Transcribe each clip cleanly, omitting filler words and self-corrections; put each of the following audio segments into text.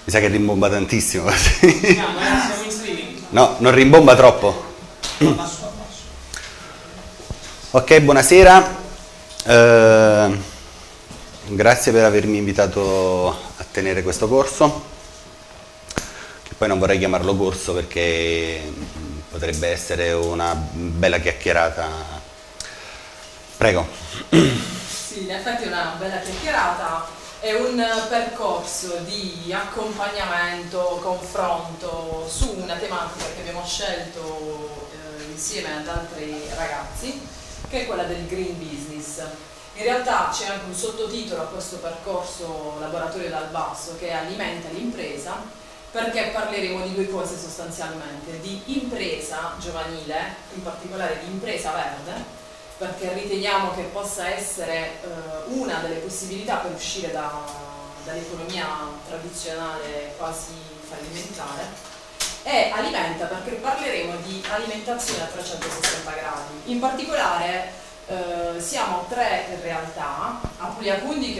Mi sa che rimbomba tantissimo. Siamo in streaming. No, non rimbomba troppo. Ok, buonasera. Grazie per avermi invitato a tenere questo corso, che poi non vorrei chiamarlo corso perché potrebbe essere una bella chiacchierata. Prego. Sì, in effetti è una bella chiacchierata. È un percorso di accompagnamento, confronto su una tematica che abbiamo scelto insieme ad altri ragazzi, che è quella del green business. In realtà c'è anche un sottotitolo a questo percorso Laboratorio dal Basso, che alimenta l'impresa, perché parleremo di due cose sostanzialmente: di impresa giovanile, in particolare di impresa verde, perché riteniamo che possa essere una delle possibilità per uscire dall'economia tradizionale quasi fallimentare, e alimenta perché parleremo di alimentazione a 360 gradi. In particolare siamo tre realtà: Apuliacundi,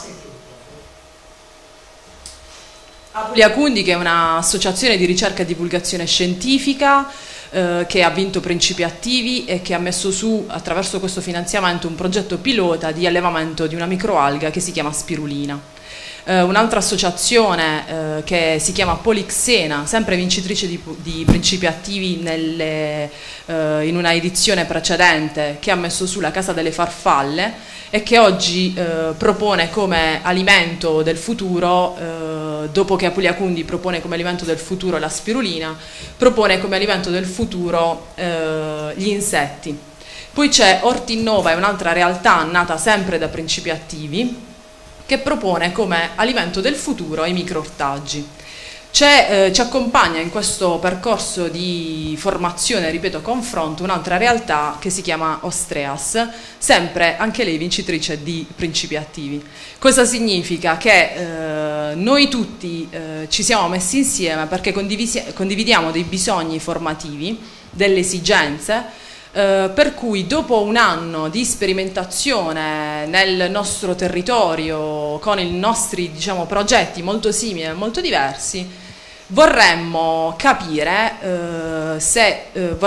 che è un'associazione di ricerca e divulgazione scientifica che ha vinto Principi Attivi e che ha messo su, attraverso questo finanziamento, un progetto pilota di allevamento di una microalga che si chiama spirulina. Un'altra associazione che si chiama Polixena, sempre vincitrice di Principi Attivi in una edizione precedente, che ha messo su la Casa delle Farfalle e che oggi propone come alimento del futuro, dopo che Apuliacundi propone come alimento del futuro la spirulina, propone come alimento del futuro gli insetti. Poi c'è Ortinnova, è un'altra realtà nata sempre da Principi Attivi, che propone come alimento del futuro i microortaggi. Ci accompagna in questo percorso di formazione, ripeto, confronto, un'altra realtà che si chiama Ostreas, sempre anche lei vincitrice di Principi Attivi. Cosa significa? Che noi tutti ci siamo messi insieme perché condividiamo dei bisogni formativi, delle esigenze, per cui dopo un anno di sperimentazione nel nostro territorio con i nostri, diciamo, progetti molto simili e molto diversi, vorremmo capire se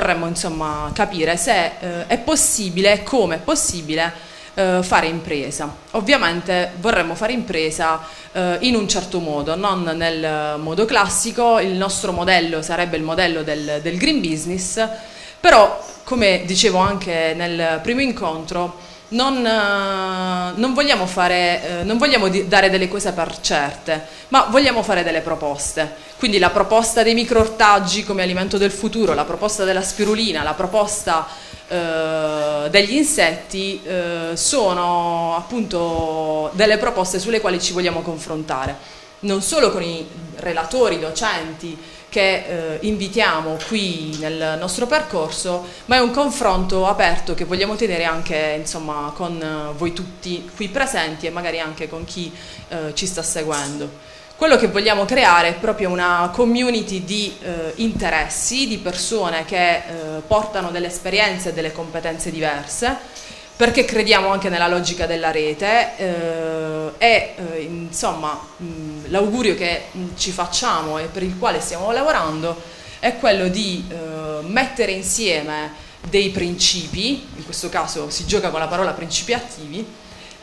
è possibile, come è possibile fare impresa. Ovviamente vorremmo fare impresa in un certo modo, non nel modo classico. Il nostro modello sarebbe il modello del green business, però, come dicevo anche nel primo incontro, non vogliamo dare delle cose per certe, ma vogliamo fare delle proposte. Quindi la proposta dei microortaggi come alimento del futuro, la proposta della spirulina, la proposta degli insetti sono appunto delle proposte sulle quali ci vogliamo confrontare, non solo con i relatori, docenti che invitiamo qui nel nostro percorso, ma è un confronto aperto che vogliamo tenere anche, insomma, con voi tutti qui presenti e magari anche con chi ci sta seguendo. Quello che vogliamo creare è proprio una community di interessi, di persone che portano delle esperienze e delle competenze diverse, perché crediamo anche nella logica della rete insomma l'augurio che ci facciamo e per il quale stiamo lavorando è quello di mettere insieme dei principi, in questo caso si gioca con la parola principi attivi,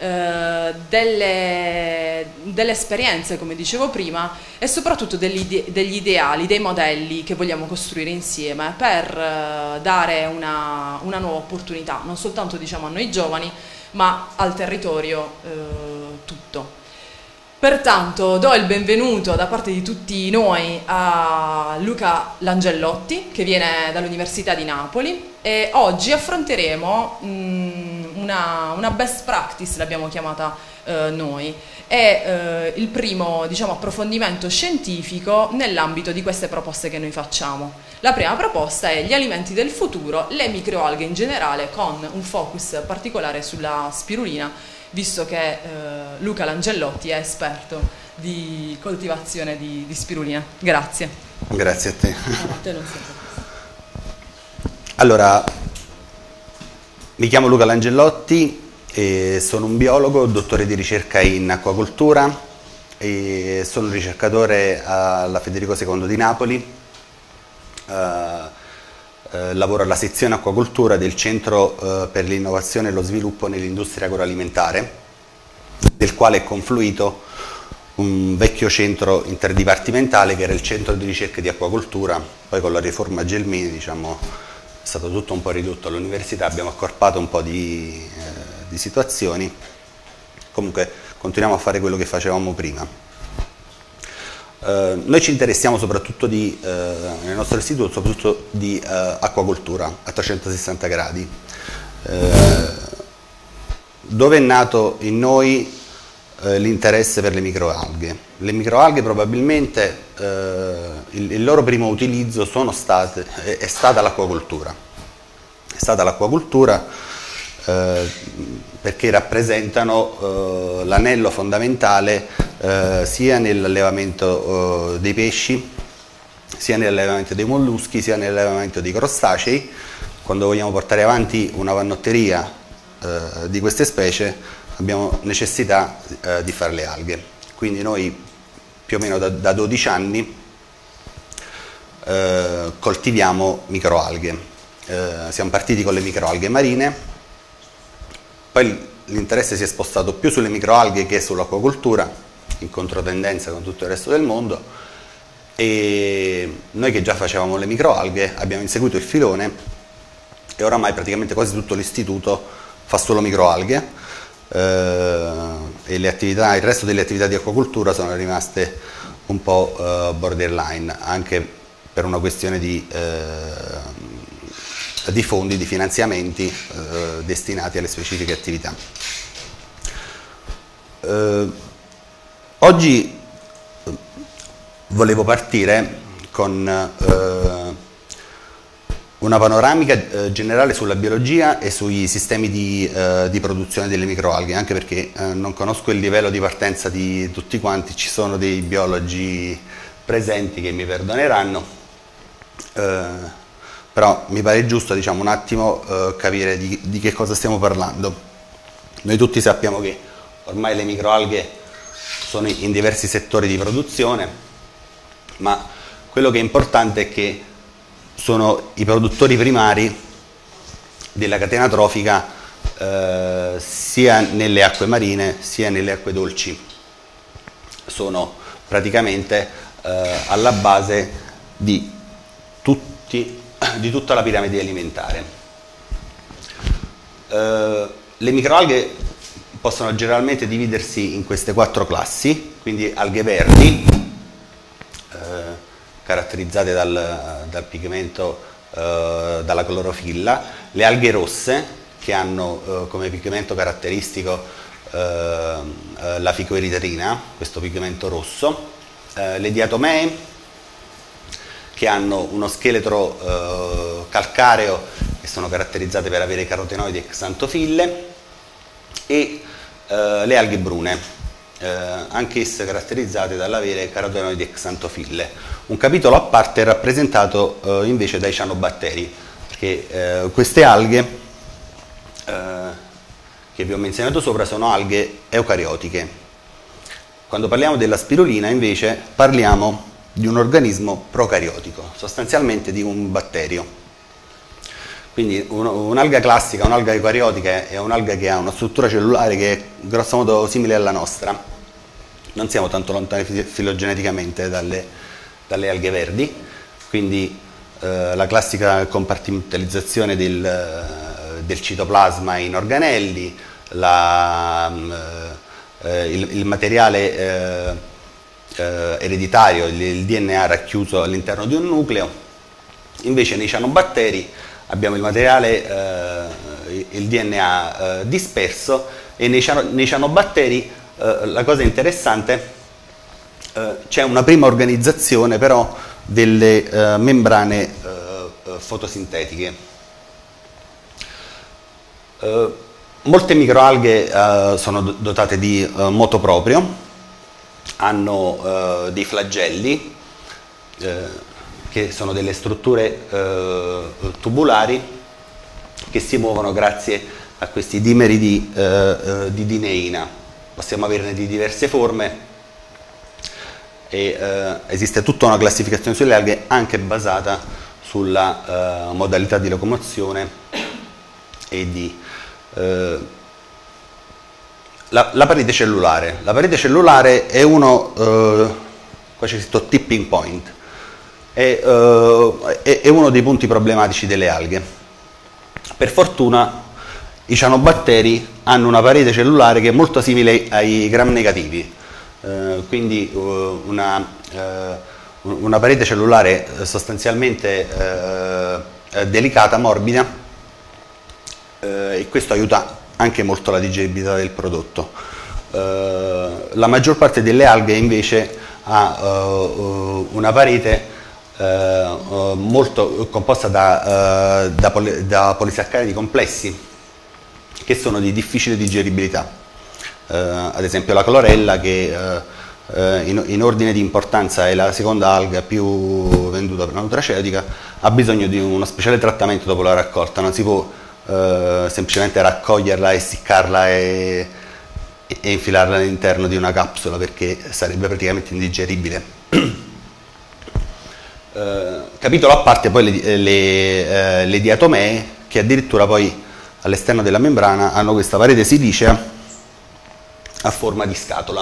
delle esperienze, come dicevo prima, e soprattutto degli ideali, dei modelli che vogliamo costruire insieme per dare una nuova opportunità, non soltanto, diciamo, a noi giovani, ma al territorio tutto. Pertanto do il benvenuto da parte di tutti noi a Luca Langellotti, che viene dall'Università di Napoli, e oggi affronteremo una best practice, l'abbiamo chiamata noi. È il primo, diciamo, approfondimento scientifico nell'ambito di queste proposte che noi facciamo. La prima proposta è gli alimenti del futuro, le microalghe in generale, con un focus particolare sulla spirulina, visto che Luca Langellotti è esperto di coltivazione di spirulina. Grazie. Grazie a te. A te non Allora, mi chiamo Luca Langellotti e sono un biologo, dottore di ricerca in acquacoltura, e sono ricercatore alla Federico II di Napoli. Lavoro alla sezione acquacoltura del Centro per l'innovazione e lo sviluppo nell'industria agroalimentare, del quale è confluito un vecchio centro interdipartimentale che era il centro di ricerca di acquacoltura. Poi con la riforma Gelmini, diciamo, è stato tutto un po' ridotto all'università, abbiamo accorpato un po' di situazioni. Comunque continuiamo a fare quello che facevamo prima. Noi ci interessiamo soprattutto nel nostro istituto soprattutto di acquacoltura a 360 gradi. Dove è nato in noi l'interesse per le microalghe? Le microalghe probabilmente il loro primo utilizzo è stata l'acquacoltura. È stata l'acquacoltura perché rappresentano l'anello fondamentale sia nell'allevamento dei pesci, sia nell'allevamento dei molluschi, sia nell'allevamento dei crostacei. Quando vogliamo portare avanti una pannotteria di queste specie abbiamo necessità di fare le alghe. Quindi noi più o meno da 12 anni coltiviamo microalghe. Siamo partiti con le microalghe marine, poi l'interesse si è spostato più sulle microalghe che sull'acquacoltura, in controtendenza con tutto il resto del mondo, e noi che già facevamo le microalghe abbiamo inseguito il filone e oramai praticamente quasi tutto l'istituto fa solo microalghe, e il resto delle attività di acquacoltura sono rimaste un po' borderline, anche per una questione di fondi, di finanziamenti destinati alle specifiche attività. Oggi volevo partire con una panoramica generale sulla biologia e sui sistemi di produzione delle microalghe, anche perché non conosco il livello di partenza di tutti quanti, ci sono dei biologi presenti che mi perdoneranno, però mi pare giusto, diciamo, un attimo capire di che cosa stiamo parlando. Noi tutti sappiamo che ormai le microalghe sono in diversi settori di produzione, ma quello che è importante è che sono i produttori primari della catena trofica sia nelle acque marine sia nelle acque dolci. Sono praticamente alla base di tutta la piramide alimentare. Le microalghe possono generalmente dividersi in queste 4 classi, quindi alghe verdi, caratterizzate dal pigmento, dalla clorofilla, le alghe rosse che hanno come pigmento caratteristico la ficoeritrina, questo pigmento rosso, le diatomee che hanno uno scheletro calcareo e sono caratterizzate per avere carotenoidi e xantofille, e le alghe brune, anch'esse caratterizzate dall'avere carotenoidi e xantofille. Un capitolo a parte è rappresentato invece dai cianobatteri, perché queste alghe che vi ho menzionato sopra sono alghe eucariotiche. Quando parliamo della spirulina invece parliamo di un organismo procariotico, sostanzialmente di un batterio. Quindi un'alga classica, un'alga eucariotica è un'alga che ha una struttura cellulare che è grossomodo simile alla nostra. Non siamo tanto lontani filogeneticamente dalle alghe verdi, quindi la classica compartimentalizzazione del citoplasma in organelli, il materiale ereditario, il DNA racchiuso all'interno di un nucleo. Invece nei cianobatteri abbiamo il materiale, il DNA disperso, e nei cianobatteri la cosa interessante, c'è una prima organizzazione però delle membrane fotosintetiche. Molte microalghe sono dotate di moto proprio, hanno dei flagelli che sono delle strutture tubulari che si muovono grazie a questi dimeri di dineina. Possiamo averne di diverse forme, e esiste tutta una classificazione sulle alghe anche basata sulla modalità di locomozione e di la parete cellulare. La parete cellulare è uno, qua c'è scritto tipping point, è uno dei punti problematici delle alghe. Per fortuna i cianobatteri hanno una parete cellulare che è molto simile ai gram negativi, quindi una parete cellulare sostanzialmente delicata, morbida, e questo aiuta anche molto la digeribilità del prodotto. La maggior parte delle alghe invece ha una parete molto composta da polisaccaridi complessi che sono di difficile digeribilità. Ad esempio la clorella, che in ordine di importanza è la seconda alga più venduta per la nutraceutica, ha bisogno di uno speciale trattamento dopo la raccolta, non si può semplicemente raccoglierla, essiccarla e infilarla all'interno di una capsula, perché sarebbe praticamente indigeribile. Capitolo a parte poi le diatomee, che addirittura poi all'esterno della membrana hanno questa parete silicea a forma di scatola.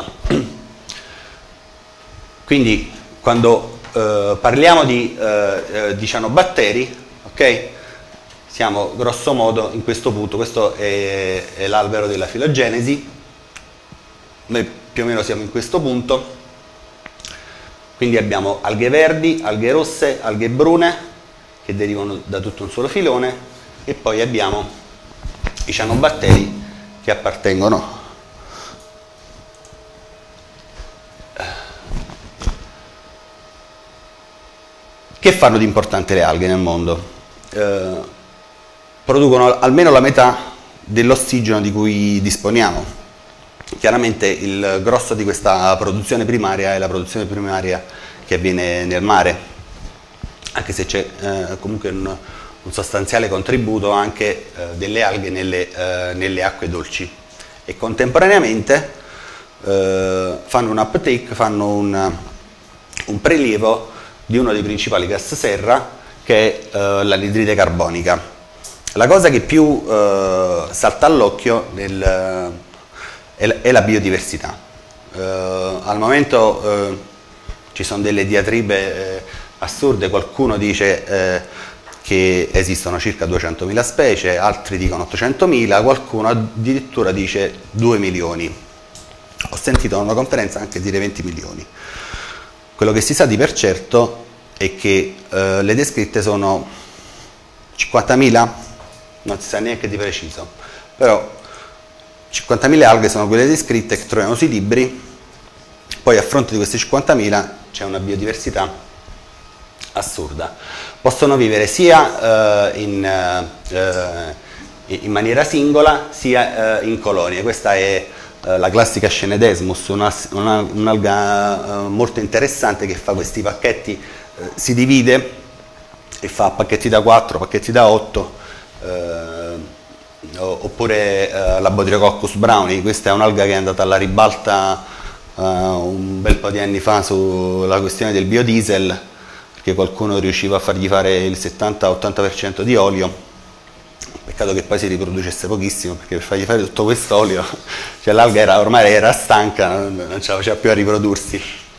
Quindi quando parliamo di cianobatteri, ok? Siamo grosso modo in questo punto. Questo è l'albero della filogenesi, noi più o meno siamo in questo punto, quindi abbiamo alghe verdi, alghe rosse, alghe brune che derivano da tutto un solo filone, e poi abbiamo i cianobatteri che appartengono che fanno di importante le alghe nel mondo. Producono almeno la metà dell'ossigeno di cui disponiamo. Chiaramente il grosso di questa produzione primaria è la produzione primaria che avviene nel mare, anche se c'è comunque un sostanziale contributo anche delle alghe nelle acque dolci, e contemporaneamente fanno un uptake, fanno un prelievo di uno dei principali gas serra, che è l'anidride carbonica. La cosa che più salta all'occhio è la biodiversità. Al momento ci sono delle diatribe assurde, qualcuno dice che esistono circa 200.000 specie, altri dicono 800.000, qualcuno addirittura dice 2 milioni. Ho sentito in una conferenza anche dire 20 milioni. Quello che si sa di per certo è che le descritte sono 50.000, non si sa neanche di preciso, però 50.000 alghe sono quelle descritte, che troviamo sui libri. Poi a fronte di queste 50.000 c'è una biodiversità assurda. Possono vivere sia in maniera singola, sia in colonie. Questa è la classica Schenedesmus, un'alga molto interessante, che fa questi pacchetti, si divide e fa pacchetti da 4, pacchetti da 8, oppure la Botryococcus browni. Questa è un'alga che è andata alla ribalta un bel po' di anni fa sulla questione del biodiesel, perché qualcuno riusciva a fargli fare il 70-80% di olio. Peccato che poi si riproducesse pochissimo, perché per fargli fare tutto questo olio, cioè l'alga ormai era stanca, non ce la faceva più a riprodursi.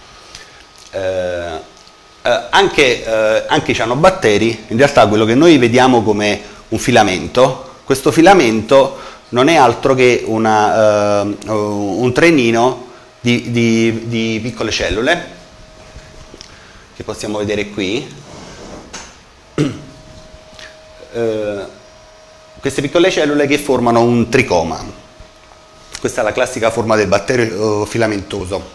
Anche i cianobatteri, in realtà quello che noi vediamo come un filamento, questo filamento non è altro che un trenino di piccole cellule, che possiamo vedere qui. Queste piccole cellule che formano un tricoma. Questa è la classica forma del batterio filamentoso.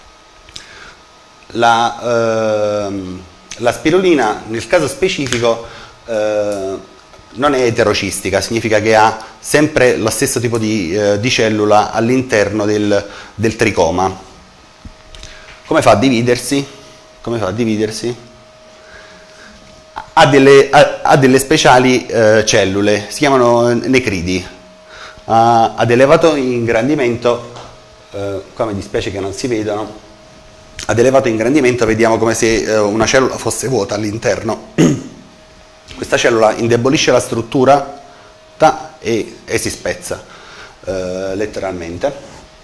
La spirulina, nel caso specifico, non è eterocistica, significa che ha sempre lo stesso tipo di cellula all'interno del tricoma. Come fa a dividersi? Ha delle speciali cellule, si chiamano necridi, ad elevato ingrandimento. Qua mi dispiace che non si vedono, ad elevato ingrandimento vediamo come se una cellula fosse vuota all'interno. Questa cellula indebolisce la struttura e si spezza letteralmente.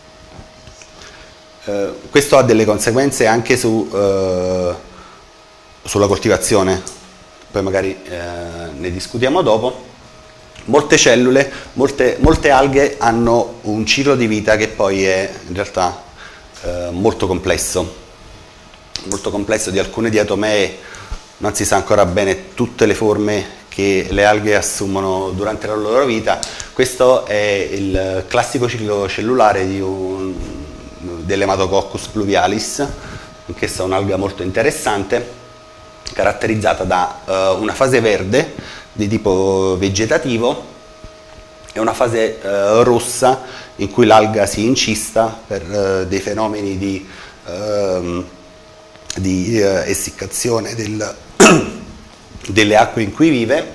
Questo ha delle conseguenze anche sulla coltivazione, poi magari ne discutiamo dopo. Molte cellule, molte alghe hanno un ciclo di vita che poi è in realtà molto complesso, di alcune diatomee non si sa ancora bene tutte le forme che le alghe assumono durante la loro vita. Questo è il classico ciclo cellulare dell'Hematococcus pluvialis, anch'essa un'alga molto interessante, caratterizzata da una fase verde di tipo vegetativo e una fase rossa in cui l'alga si incista per dei fenomeni di essiccazione delle acque in cui vive,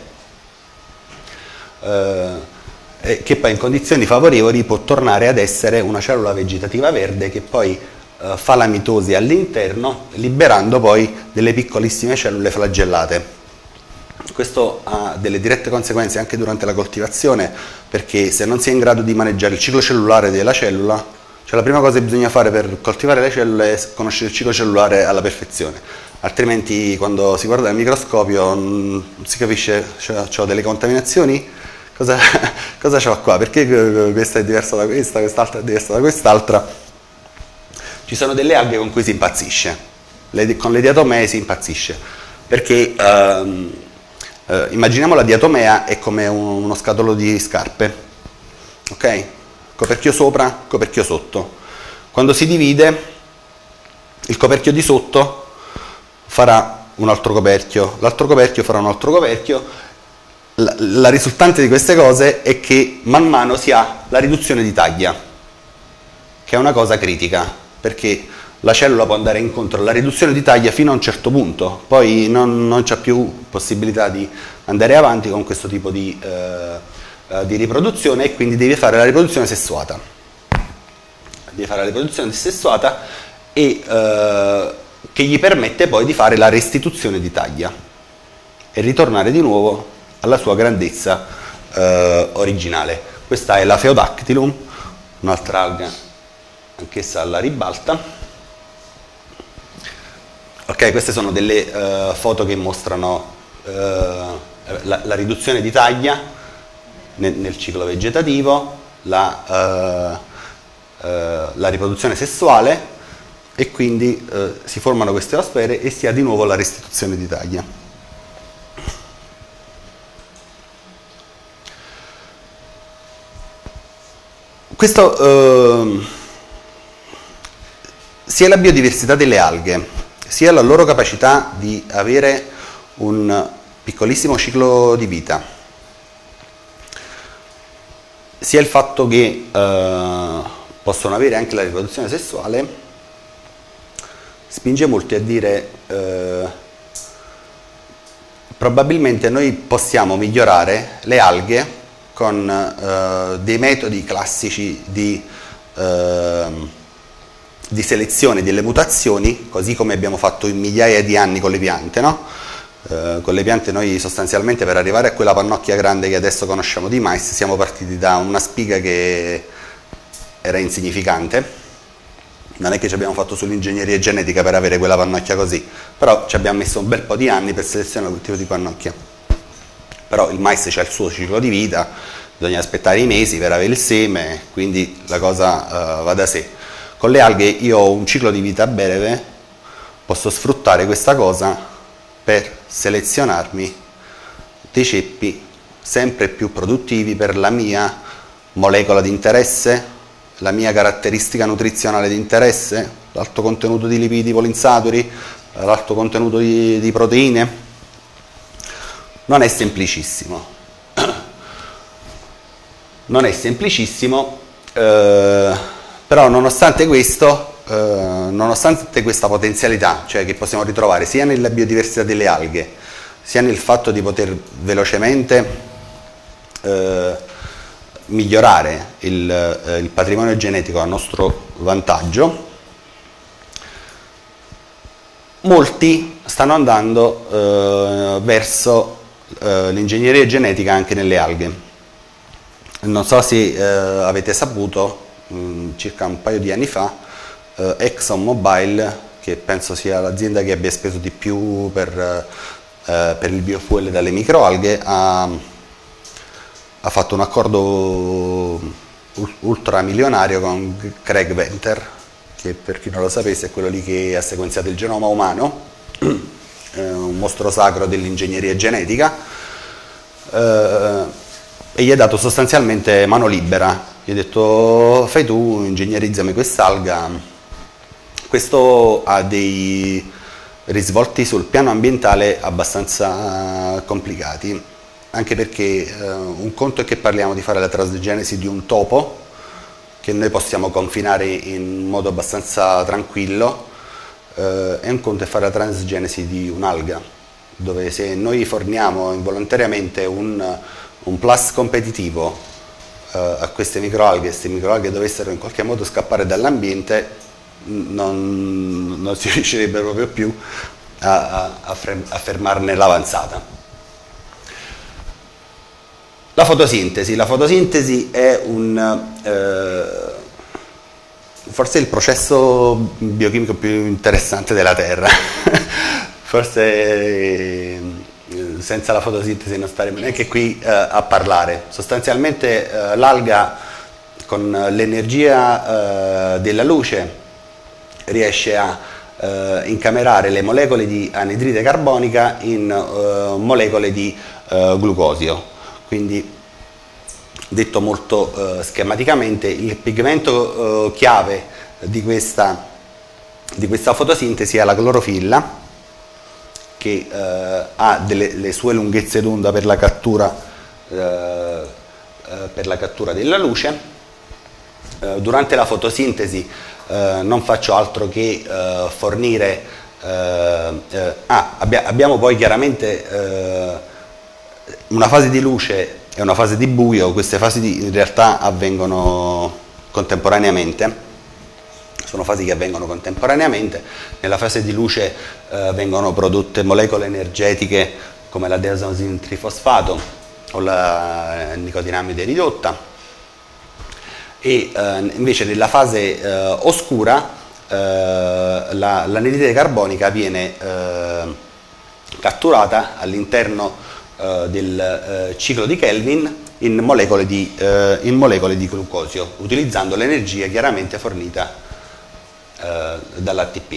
che poi in condizioni favorevoli può tornare ad essere una cellula vegetativa verde che poi fa la mitosi all'interno, liberando poi delle piccolissime cellule flagellate. Questo ha delle dirette conseguenze anche durante la coltivazione, perché se non si è in grado di maneggiare il ciclo cellulare della cellula, cioè la prima cosa che bisogna fare per coltivare le cellule è conoscere il ciclo cellulare alla perfezione, altrimenti quando si guarda dal microscopio non si capisce, c'ho delle contaminazioni, cosa c'ho qua, perché questa è diversa da questa, quest'altra è diversa da quest'altra. Ci sono delle alghe con cui si impazzisce, con le diatomee si impazzisce, perché immaginiamo la diatomea è come uno scatolo di scarpe, ok? Coperchio sopra, coperchio sotto. Quando si divide, il coperchio di sotto farà un altro coperchio, l'altro coperchio farà un altro coperchio. La risultante di queste cose è che man mano si ha la riduzione di taglia, che è una cosa critica, perché la cellula può andare incontro alla riduzione di taglia fino a un certo punto, poi non c'è più possibilità di andare avanti con questo tipo di riproduzione, e quindi deve fare la riproduzione sessuata. Deve fare la riproduzione sessuata e che gli permette poi di fare la restituzione di taglia e ritornare di nuovo alla sua grandezza originale. Questa è la Phaeodactylum, un'altra alga anch'essa alla ribalta. Ok, queste sono delle foto che mostrano la riduzione di taglia nel ciclo vegetativo, la riproduzione sessuale, e quindi si formano queste osfere e si ha di nuovo la restituzione di taglia. Questo sia la biodiversità delle alghe, sia la loro capacità di avere un piccolissimo ciclo di vita, sia il fatto che possono avere anche la riproduzione sessuale, spinge molti a dire probabilmente noi possiamo migliorare le alghe con dei metodi classici di selezione delle mutazioni, così come abbiamo fatto in migliaia di anni con le piante, no? Con le piante noi sostanzialmente, per arrivare a quella pannocchia grande che adesso conosciamo di mais, siamo partiti da una spiga che era insignificante. Non è che ci abbiamo fatto sull'ingegneria genetica per avere quella pannocchia così, però ci abbiamo messo un bel po' di anni per selezionare quel tipo di pannocchia. Però il mais c'ha il suo ciclo di vita, bisogna aspettare i mesi per avere il seme, quindi la cosa va da sé. Con le alghe io ho un ciclo di vita breve, posso sfruttare questa cosa per selezionarmi dei ceppi sempre più produttivi per la mia molecola di interesse, la mia caratteristica nutrizionale di interesse, l'alto contenuto di lipidi polinsaturi, l'alto contenuto di proteine. Non è semplicissimo. Non è semplicissimo, però nonostante questo, nonostante questa potenzialità, cioè che possiamo ritrovare sia nella biodiversità delle alghe, sia nel fatto di poter velocemente migliorare il patrimonio genetico a nostro vantaggio, molti stanno andando verso l'ingegneria genetica anche nelle alghe. Non so se avete saputo, circa un paio di anni fa, ExxonMobil, che penso sia l'azienda che abbia speso di più per il biofuel dalle microalghe, ha fatto un accordo ultramilionario con Craig Venter, che per chi non lo sapesse è quello lì che ha sequenziato il genoma umano, un mostro sacro dell'ingegneria genetica, e gli ha dato sostanzialmente mano libera. Gli ha detto: fai tu, ingegnerizzami quest'alga. Questo ha dei risvolti sul piano ambientale abbastanza complicati, anche perché un conto è che parliamo di fare la transgenesi di un topo, che noi possiamo confinare in modo abbastanza tranquillo, e un conto è fare la transgenesi di un'alga, dove se noi forniamo involontariamente un plus competitivo a queste microalghe dovessero in qualche modo scappare dall'ambiente, non si riuscirebbe proprio più a fermarne l'avanzata. La fotosintesi è forse il processo biochimico più interessante della Terra. Forse senza la fotosintesi non staremo neanche qui a parlare. Sostanzialmente l'alga, con l'energia della luce, riesce a incamerare le molecole di anidride carbonica in molecole di glucosio. Quindi, detto molto schematicamente, il pigmento chiave di questa fotosintesi è la clorofilla, che ha le sue lunghezze d'onda per la cattura della luce. Durante la fotosintesi non faccio altro che fornire abbiamo poi chiaramente una fase di luce e una fase di buio. Queste fasi in realtà avvengono contemporaneamente, sono fasi che avvengono contemporaneamente. Nella fase di luce vengono prodotte molecole energetiche come la deadenosine trifosfato o la nicotinamide ridotta, e invece nella fase oscura l'anidride carbonica viene catturata all'interno del ciclo di Kelvin in molecole di glucosio, utilizzando l'energia chiaramente fornita dall'ATP.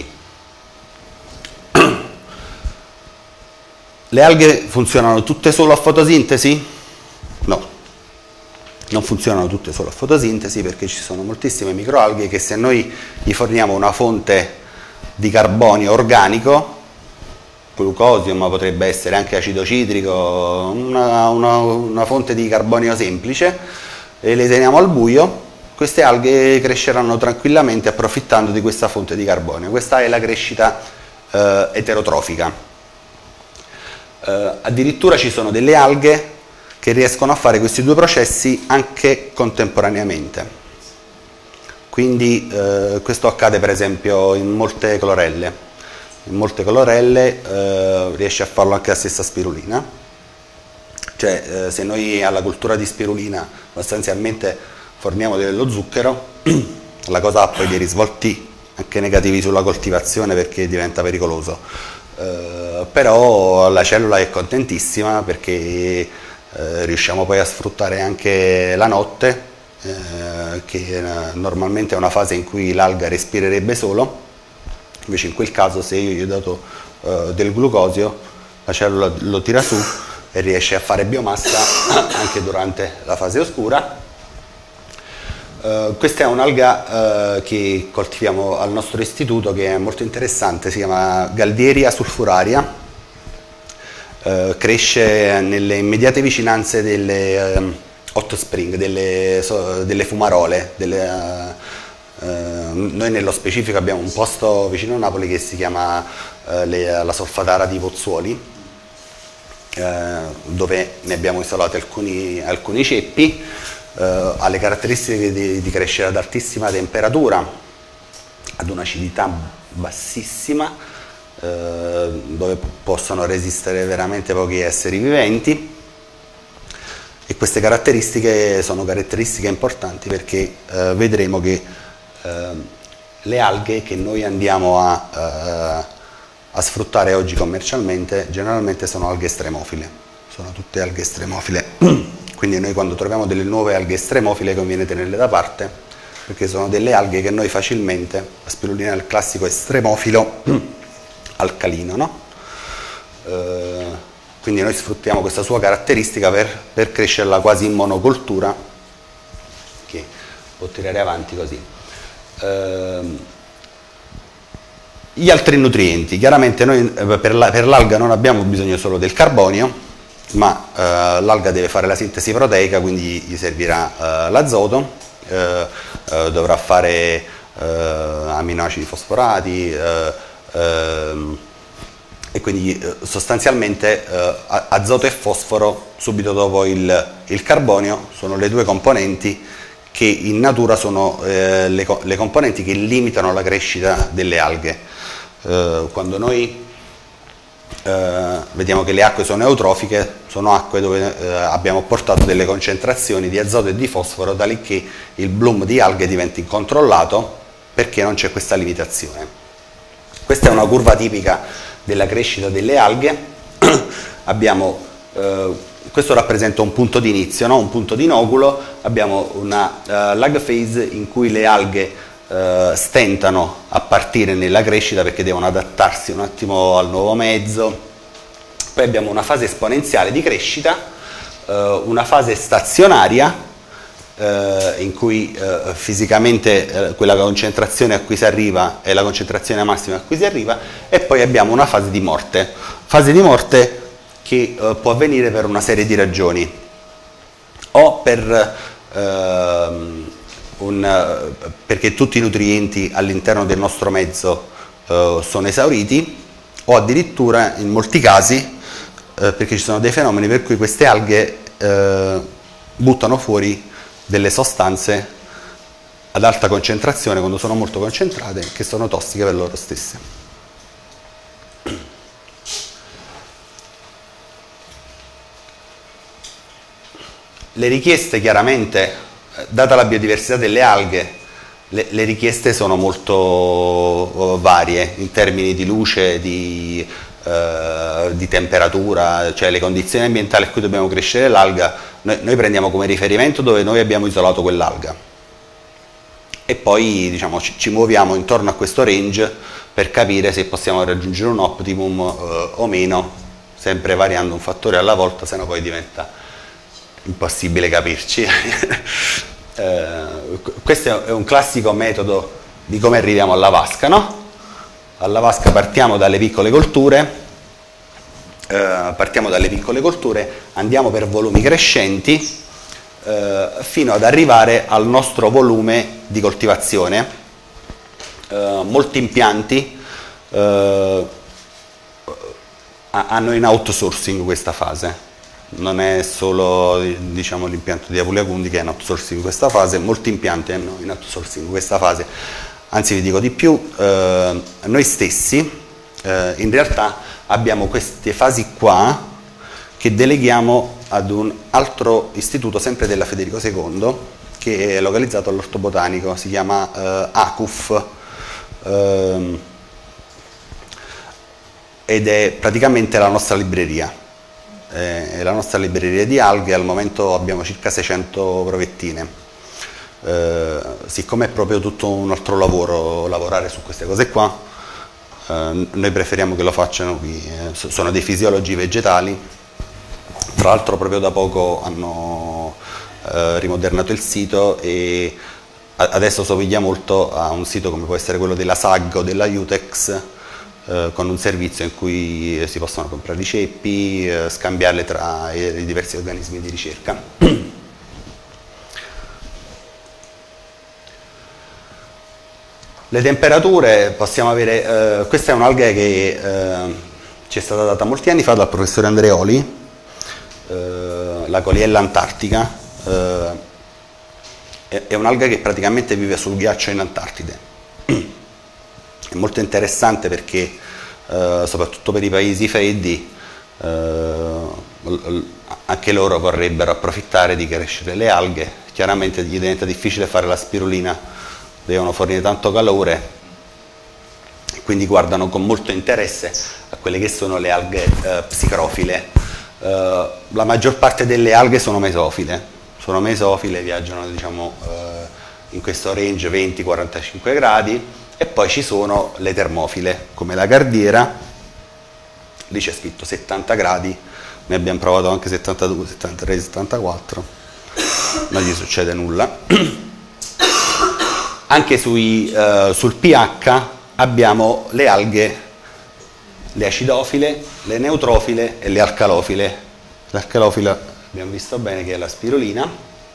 Le alghe funzionano tutte solo a fotosintesi? No, non funzionano tutte solo a fotosintesi, perché ci sono moltissime microalghe che, se noi gli forniamo una fonte di carbonio organico, glucosio, ma potrebbe essere anche acido citrico, una fonte di carbonio semplice, e le teniamo al buio, queste alghe cresceranno tranquillamente approfittando di questa fonte di carbonio. Questa è la crescita eterotrofica. Addirittura ci sono delle alghe che riescono a fare questi due processi anche contemporaneamente. Quindi questo accade per esempio in molte clorelle. In molte clorelle riesce a farlo anche la stessa spirulina. Cioè se noi alla cultura di spirulina sostanzialmente forniamo dello zucchero, la cosa ha poi dei risvolti anche negativi sulla coltivazione, perché diventa pericoloso. Però la cellula è contentissima, perché riusciamo poi a sfruttare anche la notte, che normalmente è una fase in cui l'alga respirerebbe solo. Invece in quel caso, se io gli ho dato del glucosio, la cellula lo tira su e riesce a fare biomassa anche durante la fase oscura. Questa è un'alga che coltiviamo al nostro istituto, che è molto interessante, si chiama Galdieria sulfuraria. Cresce nelle immediate vicinanze delle hot spring, delle fumarole, noi nello specifico abbiamo un posto vicino a Napoli che si chiama la Solfatara di Pozzuoli, dove ne abbiamo isolati alcuni ceppi. Ha le caratteristiche di crescere ad altissima temperatura, ad un'acidità bassissima, dove possono resistere veramente pochi esseri viventi, e queste caratteristiche sono caratteristiche importanti perché vedremo che le alghe che noi andiamo a sfruttare oggi commercialmente generalmente sono alghe estremofile, sono tutte alghe estremofile. Quindi noi quando troviamo delle nuove alghe estremofile conviene tenerle da parte, perché sono delle alghe che noi facilmente, la spirulina è il classico estremofilo alcalino, no? Quindi noi sfruttiamo questa sua caratteristica per crescerla quasi in monocoltura, che può tirare avanti così. Gli altri nutrienti, chiaramente noi per l'alga non abbiamo bisogno solo del carbonio, ma l'alga deve fare la sintesi proteica, quindi gli servirà l'azoto, dovrà fare aminoacidi fosforati, e quindi sostanzialmente azoto e fosforo subito dopo il carbonio sono le due componenti che in natura sono le componenti che limitano la crescita delle alghe. Quando noi vediamo che le acque sono eutrofiche, sono acque dove abbiamo portato delle concentrazioni di azoto e di fosforo tali che il bloom di alghe diventa incontrollato perché non c'è questa limitazione. Questa è una curva tipica della crescita delle alghe. Questo rappresenta un punto di inizio, no? Un punto di inoculo. Abbiamo una lag phase in cui le alghe stentano a partire nella crescita perché devono adattarsi un attimo al nuovo mezzo. Poi abbiamo una fase esponenziale di crescita, una fase stazionaria in cui fisicamente quella concentrazione a cui si arriva è la concentrazione massima a cui si arriva, e poi abbiamo una fase di morte che può avvenire per una serie di ragioni, o perché tutti i nutrienti all'interno del nostro mezzo sono esauriti, o addirittura in molti casi perché ci sono dei fenomeni per cui queste alghe buttano fuori delle sostanze ad alta concentrazione quando sono molto concentrate, che sono tossiche per loro stesse. Le richieste, chiaramente, data la biodiversità delle alghe, le richieste sono molto varie in termini di luce, di temperatura, cioè le condizioni ambientali a cui dobbiamo crescere l'alga. Noi prendiamo come riferimento dove noi abbiamo isolato quell'alga e poi diciamo, ci muoviamo intorno a questo range per capire se possiamo raggiungere un optimum o meno, sempre variando un fattore alla volta, se no poi diventa impossibile capirci. Questo è un classico metodo di come arriviamo alla vasca, no? Alla vasca partiamo dalle piccole colture, andiamo per volumi crescenti fino ad arrivare al nostro volume di coltivazione. Molti impianti hanno in outsourcing questa fase, non è solo diciamo, l'impianto di Apulia Cundi che è in outsourcing questa fase, molti impianti hanno in outsourcing questa fase. Anzi, vi dico di più, noi stessi in realtà abbiamo queste fasi qua che deleghiamo ad un altro istituto, sempre della Federico II, che è localizzato all'Orto Botanico, si chiama ACUF, ed è praticamente la nostra libreria. È la nostra libreria di alghe, al momento abbiamo circa 600 provettine. Siccome è proprio tutto un altro lavoro lavorare su queste cose qua, noi preferiamo che lo facciano qui. Sono dei fisiologi vegetali, tra l'altro proprio da poco hanno rimodernato il sito e adesso somiglia molto a un sito come può essere quello della SAG o della Utex, con un servizio in cui si possono comprare i ceppi, scambiarle tra i diversi organismi di ricerca. Le temperature possiamo avere, questa è un'alga che ci è stata data molti anni fa dal professore Andreoli, la Coliella antartica, è un'alga che praticamente vive sul ghiaccio in Antartide. È molto interessante perché soprattutto per i paesi freddi, anche loro vorrebbero approfittare di crescere le alghe. Chiaramente gli diventa difficile fare la spirulina, devono fornire tanto calore, quindi guardano con molto interesse a quelle che sono le alghe psicrofile. La maggior parte delle alghe sono mesofile, viaggiano diciamo, in questo range 20-45 gradi, e poi ci sono le termofile, come la cardiera, lì c'è scritto 70 gradi, ne abbiamo provato anche 72, 73, 74, non gli succede nulla. Anche sul pH abbiamo le alghe, le acidofile, le neutrofile e le alcalofile. L'alcalofila abbiamo visto bene che è la spirulina.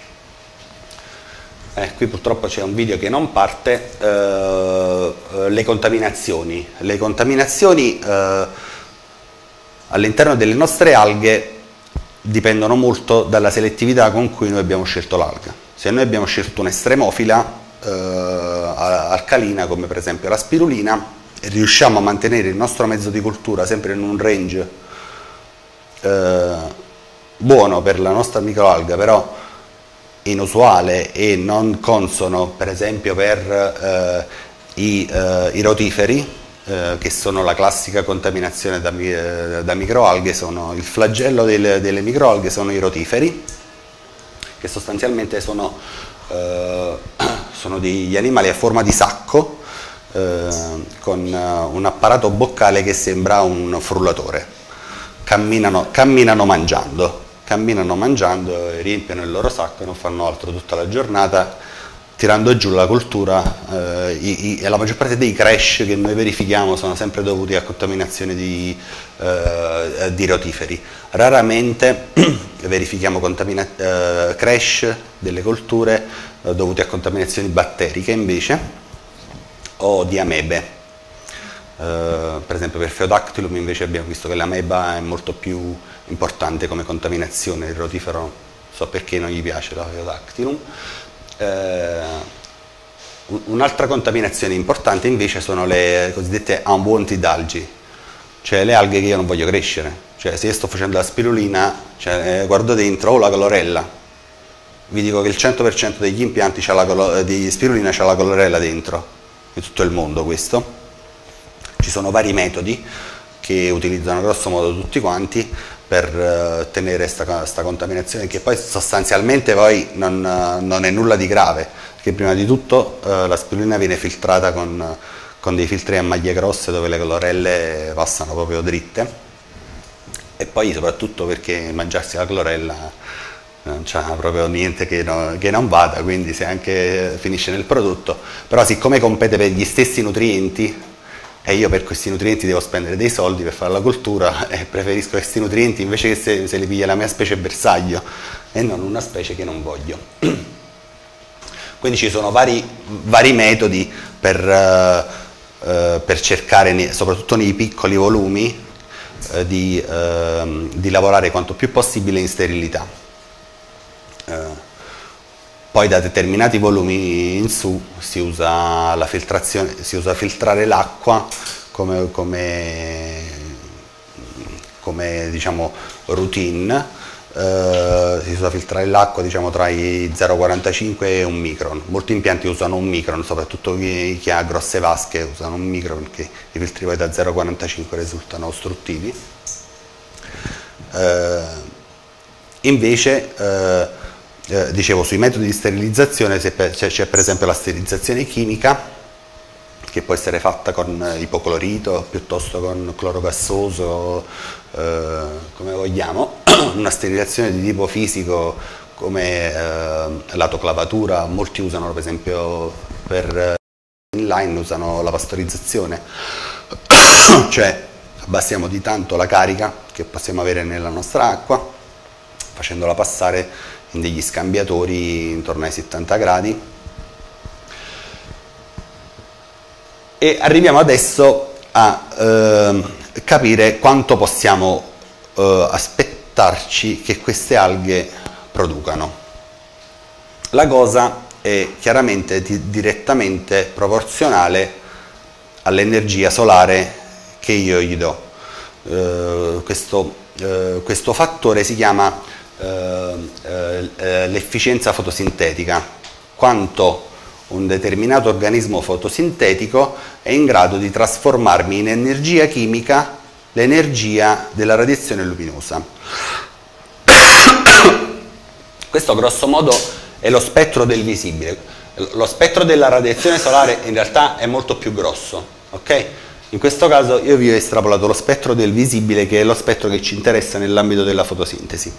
Qui purtroppo c'è un video che non parte. Le contaminazioni. Le contaminazioni all'interno delle nostre alghe dipendono molto dalla selettività con cui noi abbiamo scelto l'alga. Se noi abbiamo scelto un'estremofila alcalina, come per esempio la spirulina, e riusciamo a mantenere il nostro mezzo di cultura sempre in un range buono per la nostra microalga, però inusuale e non consono per esempio per i rotiferi, che sono la classica contaminazione da microalghe. Il flagello delle microalghe sono i rotiferi, che sostanzialmente sono degli animali a forma di sacco, con un apparato boccale che sembra un frullatore. Camminano mangiando e riempiono il loro sacco e non fanno altro tutta la giornata, tirando giù la coltura. La maggior parte dei crash che noi verifichiamo sono sempre dovuti a contaminazioni di rotiferi. Raramente verifichiamo crash delle colture dovuti a contaminazioni batteriche invece, o di amebe. Per esempio per Phaeodactylum invece abbiamo visto che l'ameba è molto più importante come contaminazione. Il rotifero non so perché non gli piace la Phaeodactylum. Un'altra contaminazione importante invece sono le cosiddette unwanted algae, cioè le alghe che io non voglio crescere. Cioè se io sto facendo la spirulina, guardo dentro, la clorella, vi dico che il 100% degli impianti di spirulina c'ha la clorella dentro, in tutto il mondo questo. Ci sono vari metodi che utilizzano grosso modo tutti quanti per tenere questa contaminazione, che poi sostanzialmente poi non è nulla di grave, perché prima di tutto la spirulina viene filtrata con dei filtri a maglie grosse dove le clorelle passano proprio dritte, e poi soprattutto perché mangiarsi la clorella non c'ha proprio niente che non vada, quindi se anche finisce nel prodotto. Però siccome compete per gli stessi nutrienti, e io per questi nutrienti devo spendere dei soldi per fare la coltura, e preferisco questi nutrienti invece che se li piglia la mia specie bersaglio e non una specie che non voglio. Quindi ci sono vari metodi per cercare, soprattutto nei piccoli volumi, di lavorare quanto più possibile in sterilità. Poi da determinati volumi in su si usa la filtrazione, si usa filtrare l'acqua come diciamo routine. Si usa filtrare l'acqua diciamo tra i 0,45 e 1 micron. Molti impianti usano 1 micron, soprattutto chi ha grosse vasche usano 1 micron, perché i filtri poi da 0,45 risultano ostruttivi. Invece dicevo, sui metodi di sterilizzazione c'è per esempio la sterilizzazione chimica, che può essere fatta con ipoclorito piuttosto con cloro gassoso, come vogliamo. Una sterilizzazione di tipo fisico come l'autoclavatura, molti usano per esempio per inline, usano la pastorizzazione, cioè abbassiamo di tanto la carica che possiamo avere nella nostra acqua facendola passare in degli scambiatori intorno ai 70 gradi. E arriviamo adesso a capire quanto possiamo aspettarci che queste alghe producano. La cosa è chiaramente direttamente proporzionale all'energia solare che io gli do. Questo fattore si chiama l'efficienza fotosintetica, quanto un determinato organismo fotosintetico è in grado di trasformarmi in energia chimica l'energia della radiazione luminosa. Questo grosso modo è lo spettro del visibile. Lo spettro della radiazione solare in realtà è molto più grosso, ok? In questo caso io vi ho estrapolato lo spettro del visibile, che è lo spettro che ci interessa nell'ambito della fotosintesi.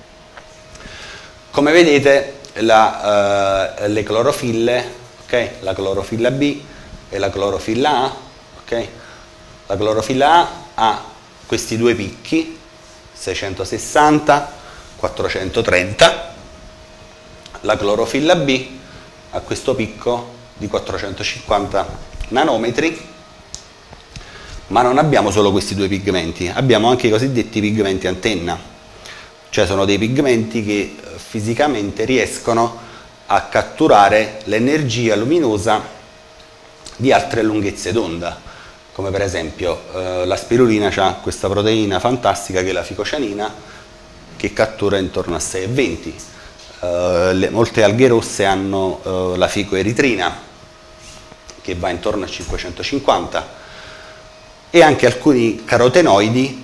Come vedete le clorofille, okay? La clorofilla B e la clorofilla A, okay? La clorofilla A ha questi due picchi, 660, 430, la clorofilla B ha questo picco di 450 nanometri, ma non abbiamo solo questi due pigmenti, abbiamo anche i cosiddetti pigmenti antenna, cioè sono dei pigmenti che fisicamente riescono a catturare l'energia luminosa di altre lunghezze d'onda, come per esempio la spirulina ha questa proteina fantastica che è la ficocianina, che cattura intorno a 6,20. Molte alghe rosse hanno la ficoeritrina, che va intorno a 550, e anche alcuni carotenoidi,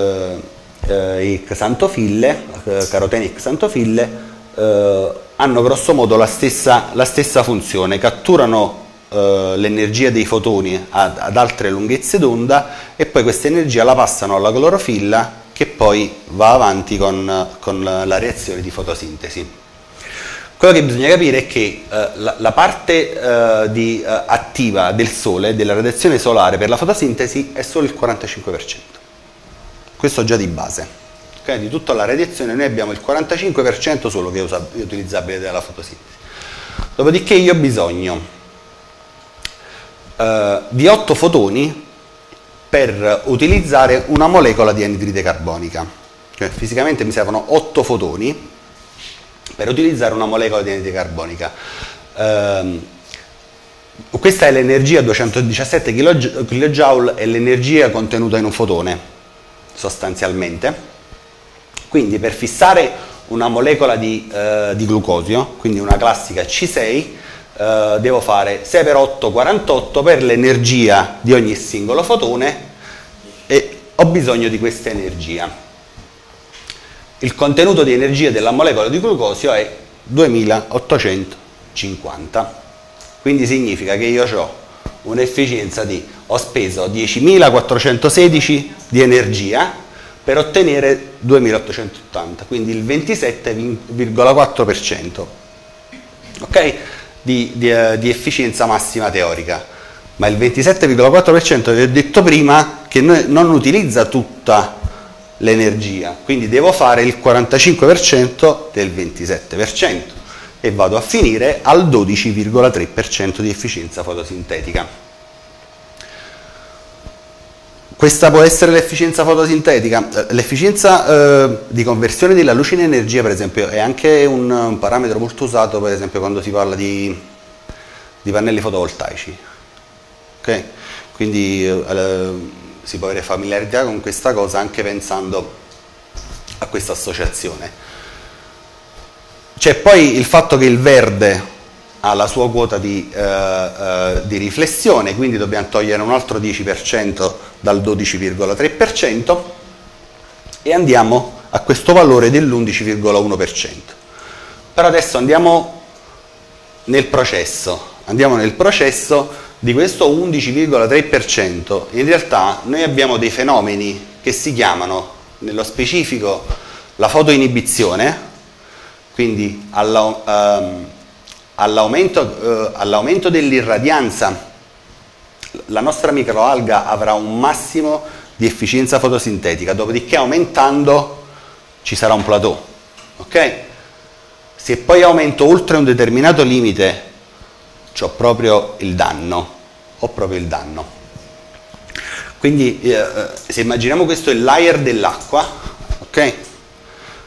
i xantofille, caroteni e xantofille, hanno grosso modo la stessa funzione, catturano l'energia dei fotoni ad altre lunghezze d'onda e poi questa energia la passano alla clorofilla, che poi va avanti con la reazione di fotosintesi. Quello che bisogna capire è che la parte attiva del Sole, della radiazione solare per la fotosintesi, è solo il 45%. Questo già di base. Okay? Di tutta la radiazione noi abbiamo il 45% solo che è utilizzabile dalla fotosintesi. Dopodiché io ho bisogno di 8 fotoni per utilizzare una molecola di anidride carbonica. Cioè, fisicamente mi servono 8 fotoni per utilizzare una molecola di anidride carbonica. Questa è l'energia, 217 kJ è l'energia contenuta in un fotone, sostanzialmente. Quindi per fissare una molecola di glucosio, quindi una classica C6, devo fare 6 per 8, 48 per l'energia di ogni singolo fotone, e ho bisogno di questa energia. Il contenuto di energia della molecola di glucosio è 2850, quindi significa che io ho un'efficienza ho speso 10.416 di energia per ottenere 2880, quindi il 27,4%, ok? Di efficienza massima teorica. Ma il 27,4% vi ho detto prima che non utilizza tutta l'energia, quindi devo fare il 45% del 27% e vado a finire al 12,3% di efficienza fotosintetica. Questa può essere l'efficienza fotosintetica. L'efficienza di conversione della luce in energia, per esempio, è anche un parametro molto usato, per esempio, quando si parla di pannelli fotovoltaici. Okay? Quindi si può avere familiarità con questa cosa anche pensando a questa associazione. C'è poi il fatto che il verde ha la sua quota di riflessione, quindi dobbiamo togliere un altro 10% dal 12,3% e andiamo a questo valore dell'11,1%. Però adesso andiamo nel processo di questo 11,3%. In realtà noi abbiamo dei fenomeni che si chiamano, nello specifico, la fotoinibizione, quindi all'aumento dell'irradianza la nostra microalga avrà un massimo di efficienza fotosintetica, dopodiché aumentando ci sarà un plateau, ok? Se poi aumento oltre un determinato limite ho proprio il danno, Quindi se immaginiamo questo è il layer dell'acqua, ok?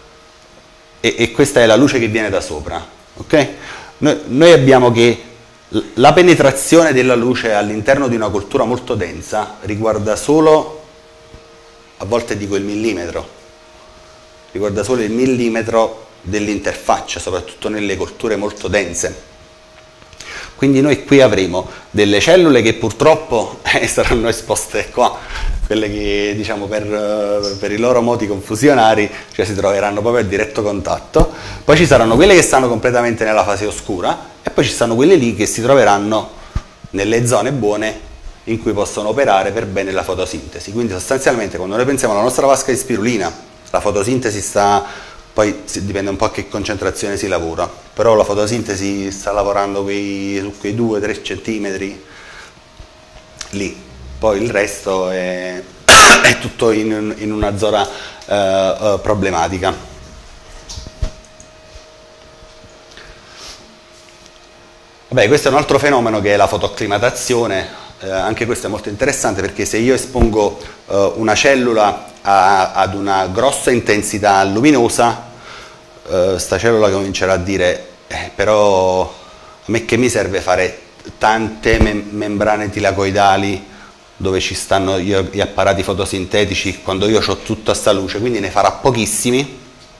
E questa è la luce che viene da sopra, ok? Noi abbiamo che La penetrazione della luce all'interno di una coltura molto densa riguarda solo, a volte dico il millimetro, riguarda solo il millimetro dell'interfaccia, soprattutto nelle colture molto dense. Quindi noi qui avremo delle cellule che purtroppo saranno esposte qua, quelle che diciamo per i loro moti confusionari, cioè si troveranno proprio a diretto contatto. Poi ci saranno quelle che stanno completamente nella fase oscura e poi ci stanno quelle lì che si troveranno nelle zone buone in cui possono operare per bene la fotosintesi. Quindi sostanzialmente quando noi pensiamo alla nostra vasca di spirulina, la fotosintesi poi dipende un po' a che concentrazione si lavora, però la fotosintesi sta lavorando su quei 2-3 centimetri lì, poi il resto è tutto in una zona problematica. Vabbè, questo è un altro fenomeno che è la fotoacclimatazione, anche questo è molto interessante perché se io espongo una cellula ad una grossa intensità luminosa, sta cellula comincerà a dire però a me che mi serve fare tante membrane tilacoidali dove ci stanno gli apparati fotosintetici quando io ho tutta sta luce, quindi ne farà pochissimi.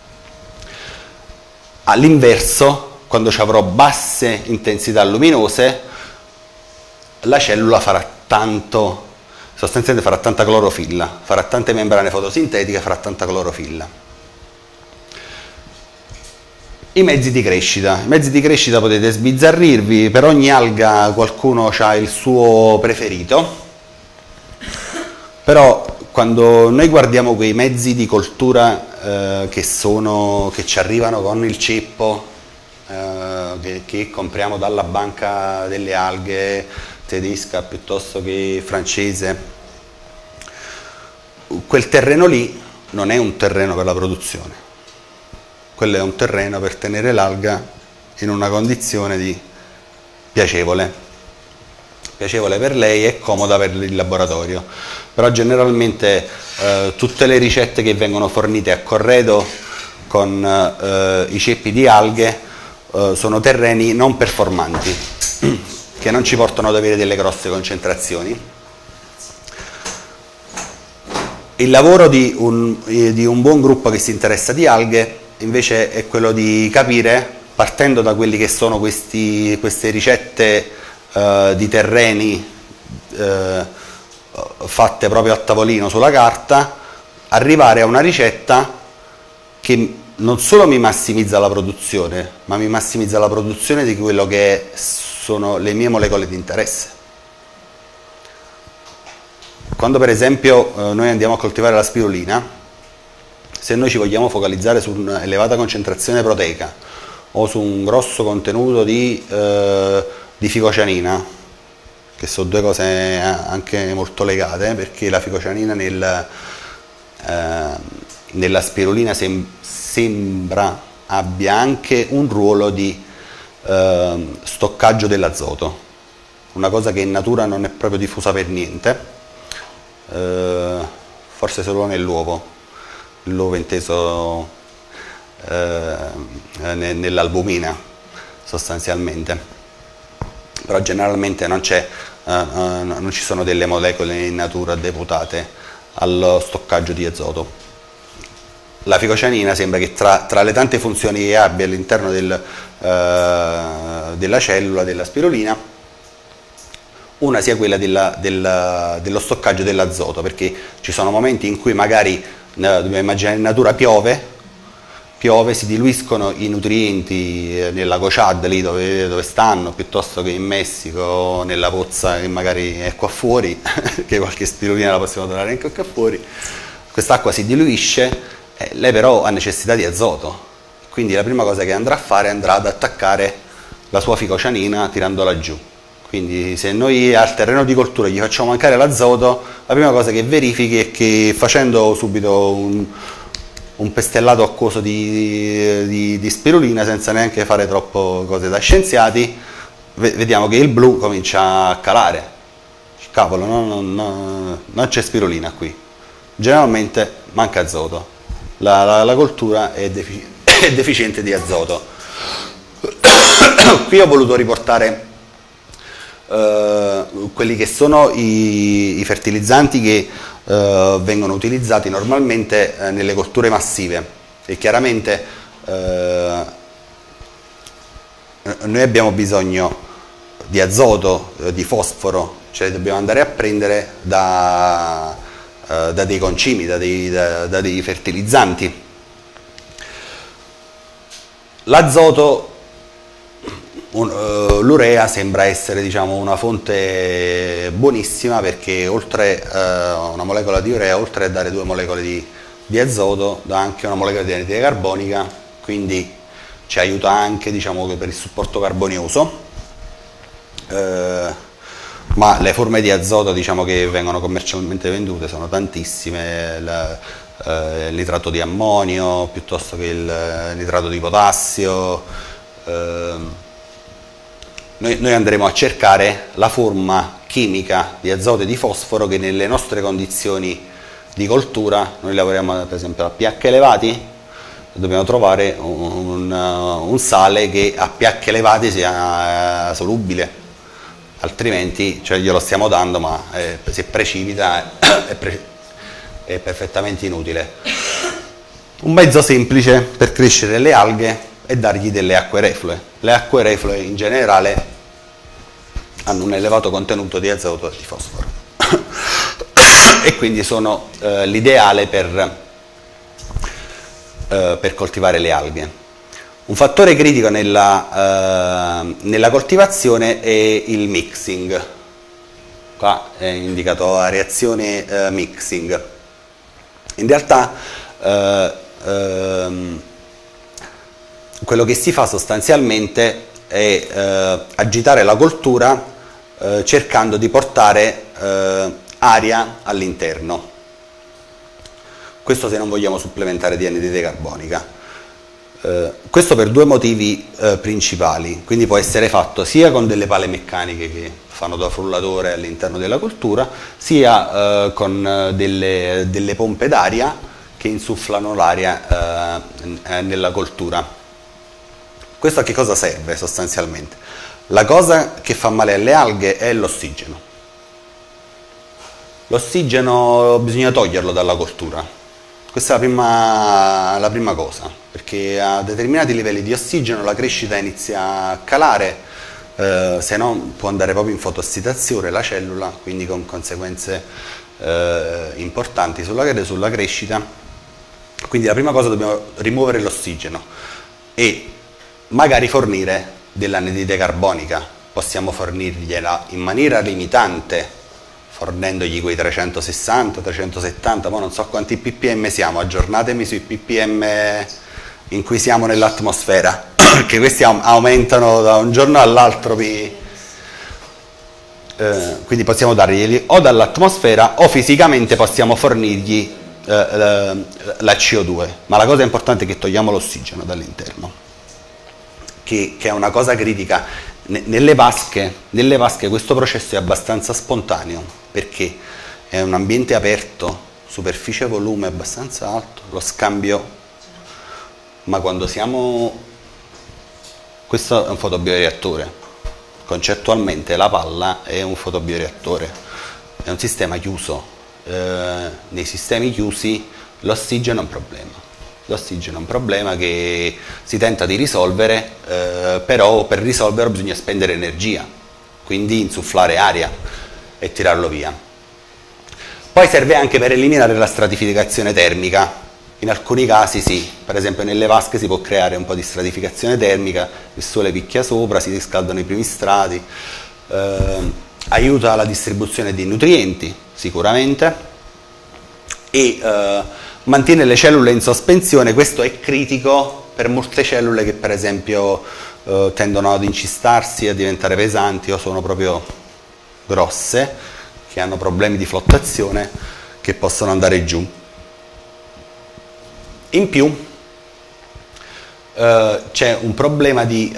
All'inverso, quando ci avrò basse intensità luminose, la cellula farà tanto, sostanzialmente farà tanta clorofilla, farà tante membrane fotosintetiche, farà tanta clorofilla. I mezzi di crescita. I mezzi di crescita potete sbizzarrirvi, per ogni alga qualcuno ha il suo preferito, però quando noi guardiamo quei mezzi di coltura che ci arrivano con il ceppo, che compriamo dalla banca delle alghe tedesca piuttosto che francese, quel terreno lì non è un terreno per la produzione, quello è un terreno per tenere l'alga in una condizione di piacevole per lei e comoda per il laboratorio, però generalmente tutte le ricette che vengono fornite a corredo con i ceppi di alghe sono terreni non performanti, che non ci portano ad avere delle grosse concentrazioni. Il lavoro di un buon gruppo che si interessa di alghe invece è quello di capire, partendo da quelli che sono queste ricette di terreni fatte proprio a tavolino sulla carta, arrivare a una ricetta che non solo mi massimizza la produzione, ma mi massimizza la produzione di quello che sono le mie molecole di interesse. Quando per esempio noi andiamo a coltivare la spirulina, se noi ci vogliamo focalizzare su un'elevata concentrazione proteica o su un grosso contenuto di ficocianina, che sono due cose anche molto legate, perché la ficocianina nella spirulina sembra abbia anche un ruolo di stoccaggio dell'azoto, una cosa che in natura non è proprio diffusa per niente, forse solo nell'uovo, l'uovo inteso nell'albumina sostanzialmente, però generalmente non ci sono delle molecole in natura deputate allo stoccaggio di azoto. La ficocianina sembra che tra le tante funzioni che abbia all'interno della cellula della spirulina, una sia quella dello stoccaggio dell'azoto, perché ci sono momenti in cui magari, dobbiamo immaginare in natura, piove, si diluiscono i nutrienti nella gociad lì dove stanno, piuttosto che in Messico nella pozza che magari è qua fuori, che qualche spirulina la possiamo trovare anche qua fuori. Quest'acqua si diluisce, lei però ha necessità di azoto, quindi la prima cosa che andrà a fare andrà ad attaccare la sua ficocianina tirandola giù. Quindi se noi al terreno di coltura gli facciamo mancare l'azoto, la prima cosa che verifichi è che facendo subito un pestellato acquoso di spirulina, senza neanche fare troppo cose da scienziati, vediamo che il blu comincia a calare. Cavolo, non c'è spirulina qui, generalmente manca azoto, la coltura è deficiente di azoto. Qui ho voluto riportare quelli che sono i fertilizzanti che vengono utilizzati normalmente nelle colture massive, e chiaramente noi abbiamo bisogno di azoto, di fosforo, cioè dobbiamo andare a prendere da dei concimi, da dei fertilizzanti. L'azoto, l'urea sembra essere, diciamo, una fonte buonissima, perché oltre una molecola di urea, oltre a dare 2 molecole di azoto, dà anche una molecola di anidride carbonica, quindi ci aiuta anche, diciamo, per il supporto carbonioso. Ma le forme di azoto, diciamo, che vengono commercialmente vendute sono tantissime, il nitrato di ammonio piuttosto che il nitrato di potassio. Noi andremo a cercare la forma chimica di azoto e di fosforo che nelle nostre condizioni di coltura, noi lavoriamo per esempio a pH elevati, dobbiamo trovare un sale che a pH elevati sia solubile, altrimenti, cioè, glielo stiamo dando, ma se precipita è perfettamente inutile. Un mezzo semplice per crescere le alghe è dargli delle acque reflue. Le acque reflue in generale hanno un elevato contenuto di azoto e di fosforo e quindi sono l'ideale per coltivare le alghe. Un fattore critico nella coltivazione è il mixing. Qua è indicato la reazione mixing. In realtà quello che si fa sostanzialmente è agitare la coltura cercando di portare aria all'interno. Questo se non vogliamo supplementare di anidride carbonica. Questo per 2 motivi principali, quindi può essere fatto sia con delle pale meccaniche che fanno da frullatore all'interno della coltura, sia con delle pompe d'aria che insufflano l'aria nella coltura. Questo a che cosa serve sostanzialmente? La cosa che fa male alle alghe è l'ossigeno. L'ossigeno bisogna toglierlo dalla coltura. Questa è la prima cosa, perché a determinati livelli di ossigeno la crescita inizia a calare, se no può andare proprio in fotossidazione la cellula, quindi con conseguenze importanti sulla crescita. Quindi la prima cosa, dobbiamo rimuovere l'ossigeno e magari fornire dell'anidride carbonica. Possiamo fornirgliela in maniera limitante, fornendogli quei 360, 370, ma non so quanti ppm siamo, aggiornatemi sui ppm in cui siamo nell'atmosfera, perché questi aumentano da un giorno all'altro, quindi possiamo darglieli o dall'atmosfera o fisicamente possiamo fornirgli la CO2, ma la cosa importante è che togliamo l'ossigeno dall'interno, che è una cosa critica. Nelle vasche questo processo è abbastanza spontaneo, perché è un ambiente aperto, superficie volume abbastanza alto, lo scambio, ma quando questo è un fotobioreattore, concettualmente la palla è un fotobioreattore, è un sistema chiuso. Nei sistemi chiusi l'ossigeno è un problema. L'ossigeno è un problema che si tenta di risolvere, però per risolverlo bisogna spendere energia, quindi insufflare aria e tirarlo via. Poi serve anche per eliminare la stratificazione termica. In alcuni casi sì, per esempio nelle vasche si può creare un po' di stratificazione termica, il sole picchia sopra, si riscaldano i primi strati, aiuta la distribuzione di nutrienti sicuramente e mantiene le cellule in sospensione. Questo è critico per molte cellule che per esempio tendono ad incistarsi, a diventare pesanti o sono proprio grosse, che hanno problemi di flottazione, che possono andare giù. In più c'è un problema di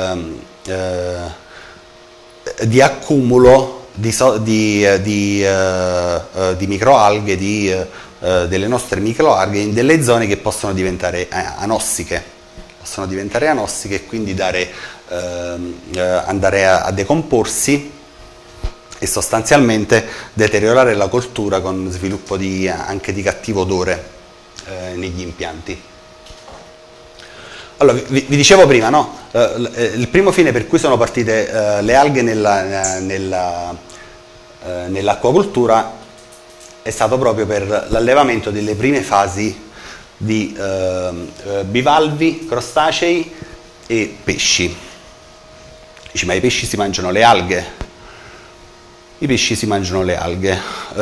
accumulo di microalghe, delle nostre microalghe in delle zone che possono diventare anossiche, e quindi andare a decomporsi e sostanzialmente deteriorare la coltura con sviluppo anche di cattivo odore negli impianti. Allora, vi dicevo prima, no? Il primo fine per cui sono partite le alghe nell'acquacoltura è stato proprio per l'allevamento delle prime fasi di bivalvi, crostacei e pesci. Dici, ma i pesci si mangiano le alghe? I pesci si mangiano le alghe.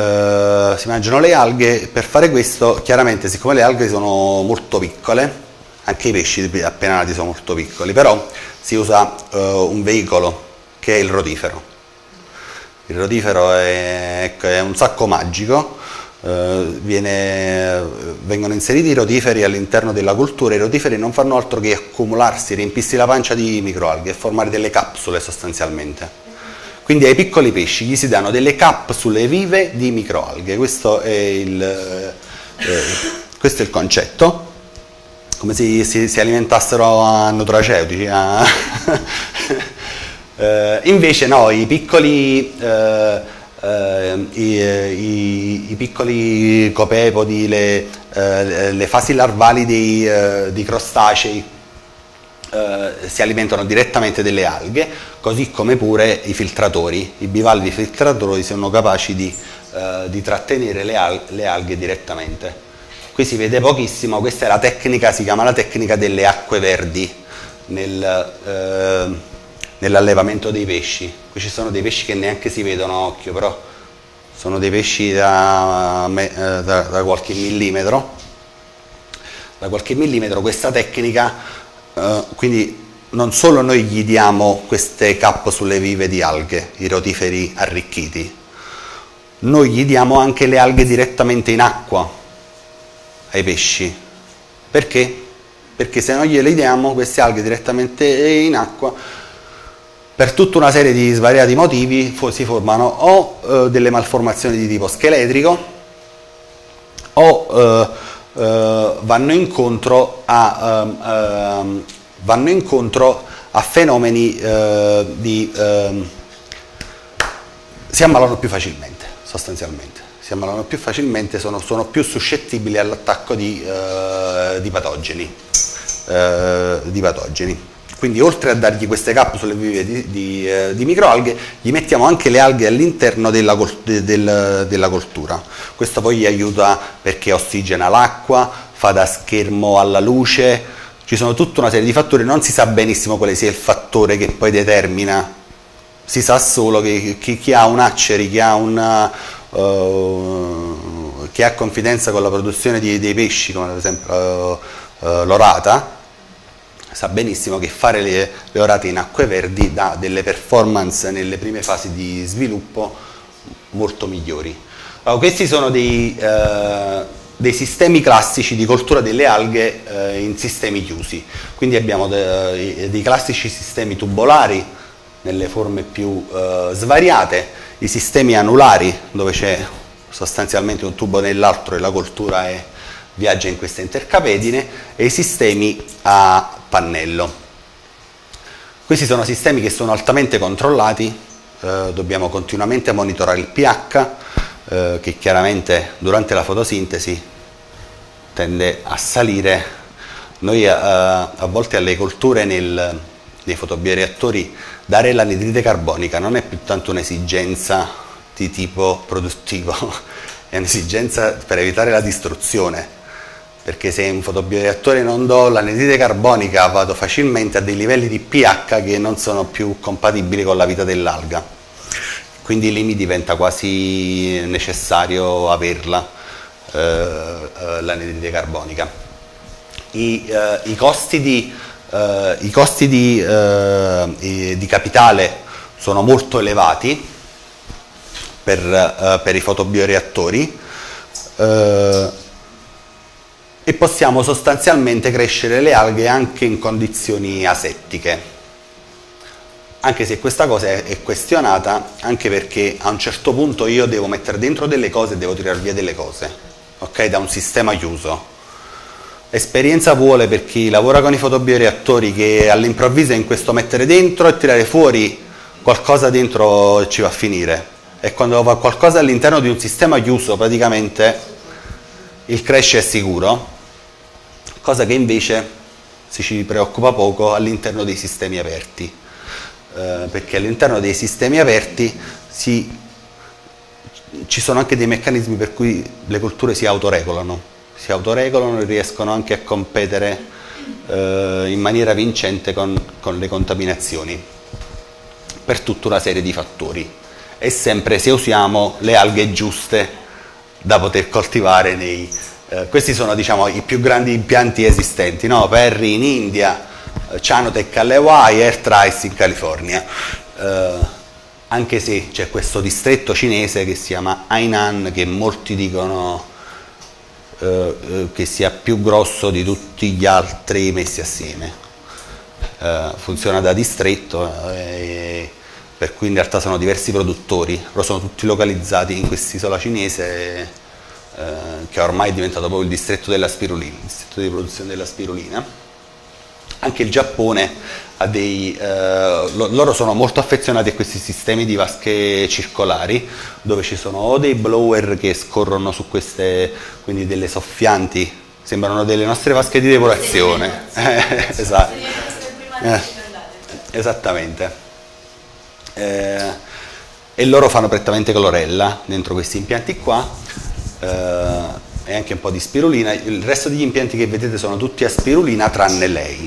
Per fare questo, chiaramente, siccome le alghe sono molto piccole, anche i pesci appena nati sono molto piccoli, però si usa un veicolo che è il rotifero. Il rotifero è un sacco magico, vengono inseriti i rotiferi all'interno della coltura. I rotiferi non fanno altro che accumularsi, riempirsi la pancia di microalghe e formare delle capsule sostanzialmente. Quindi ai piccoli pesci gli si danno delle capsule vive di microalghe, questo è il concetto, come se si alimentassero a nutraceutici. Invece no, i piccoli copepodi, le fasi larvali di crostacei si alimentano direttamente delle alghe, così come pure i filtratori. I bivalvi filtratori sono capaci di trattenere le alghe direttamente. Qui si vede pochissimo, questa è la tecnica, si chiama la tecnica delle acque verdi nell'allevamento dei pesci. Qui ci sono dei pesci che neanche si vedono a occhio, però sono dei pesci da qualche millimetro. Da qualche millimetro questa tecnica. Quindi non solo noi gli diamo queste capsule vive di alghe, i rotiferi arricchiti, noi gli diamo anche le alghe direttamente in acqua ai pesci. Perché? Perché se non gliele diamo queste alghe direttamente in acqua, per tutta una serie di svariati motivi si formano o delle malformazioni di tipo scheletrico o vanno incontro a fenomeni si ammalano più facilmente, sostanzialmente. Si ammalano più facilmente, sono più suscettibili all'attacco di patogeni. Quindi oltre a dargli queste capsule vive di microalghe, gli mettiamo anche le alghe all'interno della coltura. Questo poi gli aiuta perché ossigena l'acqua, fa da schermo alla luce, ci sono tutta una serie di fattori, non si sa benissimo quale sia il fattore che poi determina, si sa solo che chi ha un acceri, chi ha confidenza con la produzione dei pesci, come ad esempio l'orata, sa benissimo che fare le orate in acque verdi dà delle performance nelle prime fasi di sviluppo molto migliori. Allora, questi sono dei sistemi classici di coltura delle alghe in sistemi chiusi. Quindi abbiamo dei classici sistemi tubolari nelle forme più svariate, i sistemi anulari dove c'è sostanzialmente un tubo nell'altro e la coltura viaggia in questa intercapedine, e i sistemi a pannello. Questi sono sistemi che sono altamente controllati, dobbiamo continuamente monitorare il pH, che chiaramente durante la fotosintesi tende a salire. Noi a volte alle colture nei fotobioreattori dare l'anidride carbonica non è più tanto un'esigenza di tipo produttivo, è un'esigenza per evitare la distruzione. Perché se in un fotobioreattore non do l'anidride carbonica vado facilmente a dei livelli di pH che non sono più compatibili con la vita dell'alga, quindi lì mi diventa quasi necessario averla, l'anidride carbonica. I costi di capitale sono molto elevati per i fotobioreattori, e possiamo sostanzialmente crescere le alghe anche in condizioni asettiche, anche se questa cosa è questionata, anche perché a un certo punto io devo mettere dentro delle cose e devo tirar via delle cose, ok, da un sistema chiuso. Esperienza vuole per chi lavora con i fotobioreattori che all'improvviso in questo mettere dentro e tirare fuori qualcosa dentro ci va a finire. e quando va qualcosa all'interno di un sistema chiuso praticamente il crash è sicuro, cosa che invece si ci preoccupa poco all'interno dei sistemi aperti, perché all'interno dei sistemi aperti ci sono anche dei meccanismi per cui le colture si autoregolano e riescono anche a competere in maniera vincente con le contaminazioni per tutta una serie di fattori, e sempre se usiamo le alghe giuste da poter coltivare questi sono, diciamo, i più grandi impianti esistenti, no? Perry in India, Chanotec alle Hawaii, Airtrice in California, anche se c'è questo distretto cinese che si chiama Hainan, che molti dicono che sia più grosso di tutti gli altri messi assieme. Funziona da distretto, per cui in realtà sono diversi produttori, però sono tutti localizzati in quest'isola cinese che ormai è diventato proprio il distretto della spirulina, il distretto di produzione della spirulina. Anche il Giappone ha loro sono molto affezionati a questi sistemi di vasche circolari, dove ci sono o dei blower che scorrono su queste, quindi delle soffianti, sembrano delle nostre vasche di depurazione. Esatto. Esattamente. E loro fanno prettamente clorella dentro questi impianti qua, e anche un po' di spirulina. Il resto degli impianti che vedete sono tutti a spirulina tranne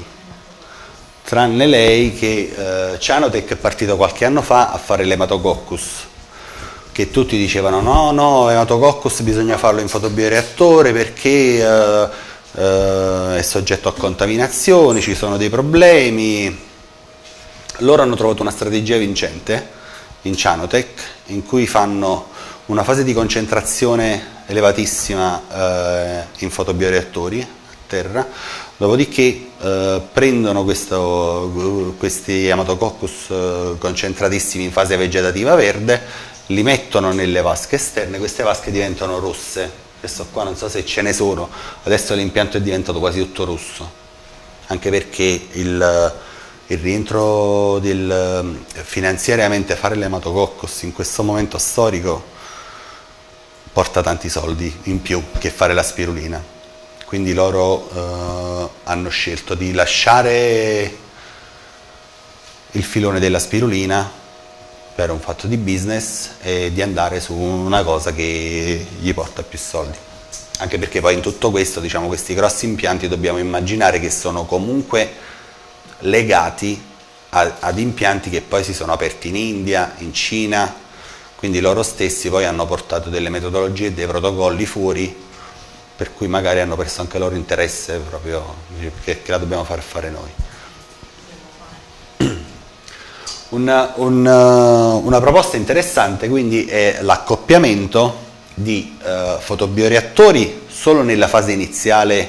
lei che Chanotec è partito qualche anno fa a fare l'ematococcus, che tutti dicevano no, ematococcus bisogna farlo in fotobioreattore perché è soggetto a contaminazioni, ci sono dei problemi. Loro hanno trovato una strategia vincente in Chanotec in cui fanno una fase di concentrazione elevatissima in fotobioreattori a terra, dopodiché prendono questi ematococcus concentratissimi in fase vegetativa verde, li mettono nelle vasche esterne, queste vasche diventano rosse. Adesso qua non so se ce ne sono, adesso l'impianto è diventato quasi tutto rosso, anche perché il rientro finanziariamente fare l'ematococcus in questo momento storico porta tanti soldi in più che fare la spirulina, quindi loro hanno scelto di lasciare il filone della spirulina per un fatto di business e di andare su una cosa che gli porta più soldi, anche perché poi in tutto questo, diciamo, questi grossi impianti dobbiamo immaginare che sono comunque legati ad impianti che poi si sono aperti in India, in Cina, quindi loro stessi poi hanno portato delle metodologie e dei protocolli fuori, per cui magari hanno perso anche loro interesse proprio perché la dobbiamo far fare noi. Una proposta interessante quindi è l'accoppiamento di fotobioreattori solo nella fase iniziale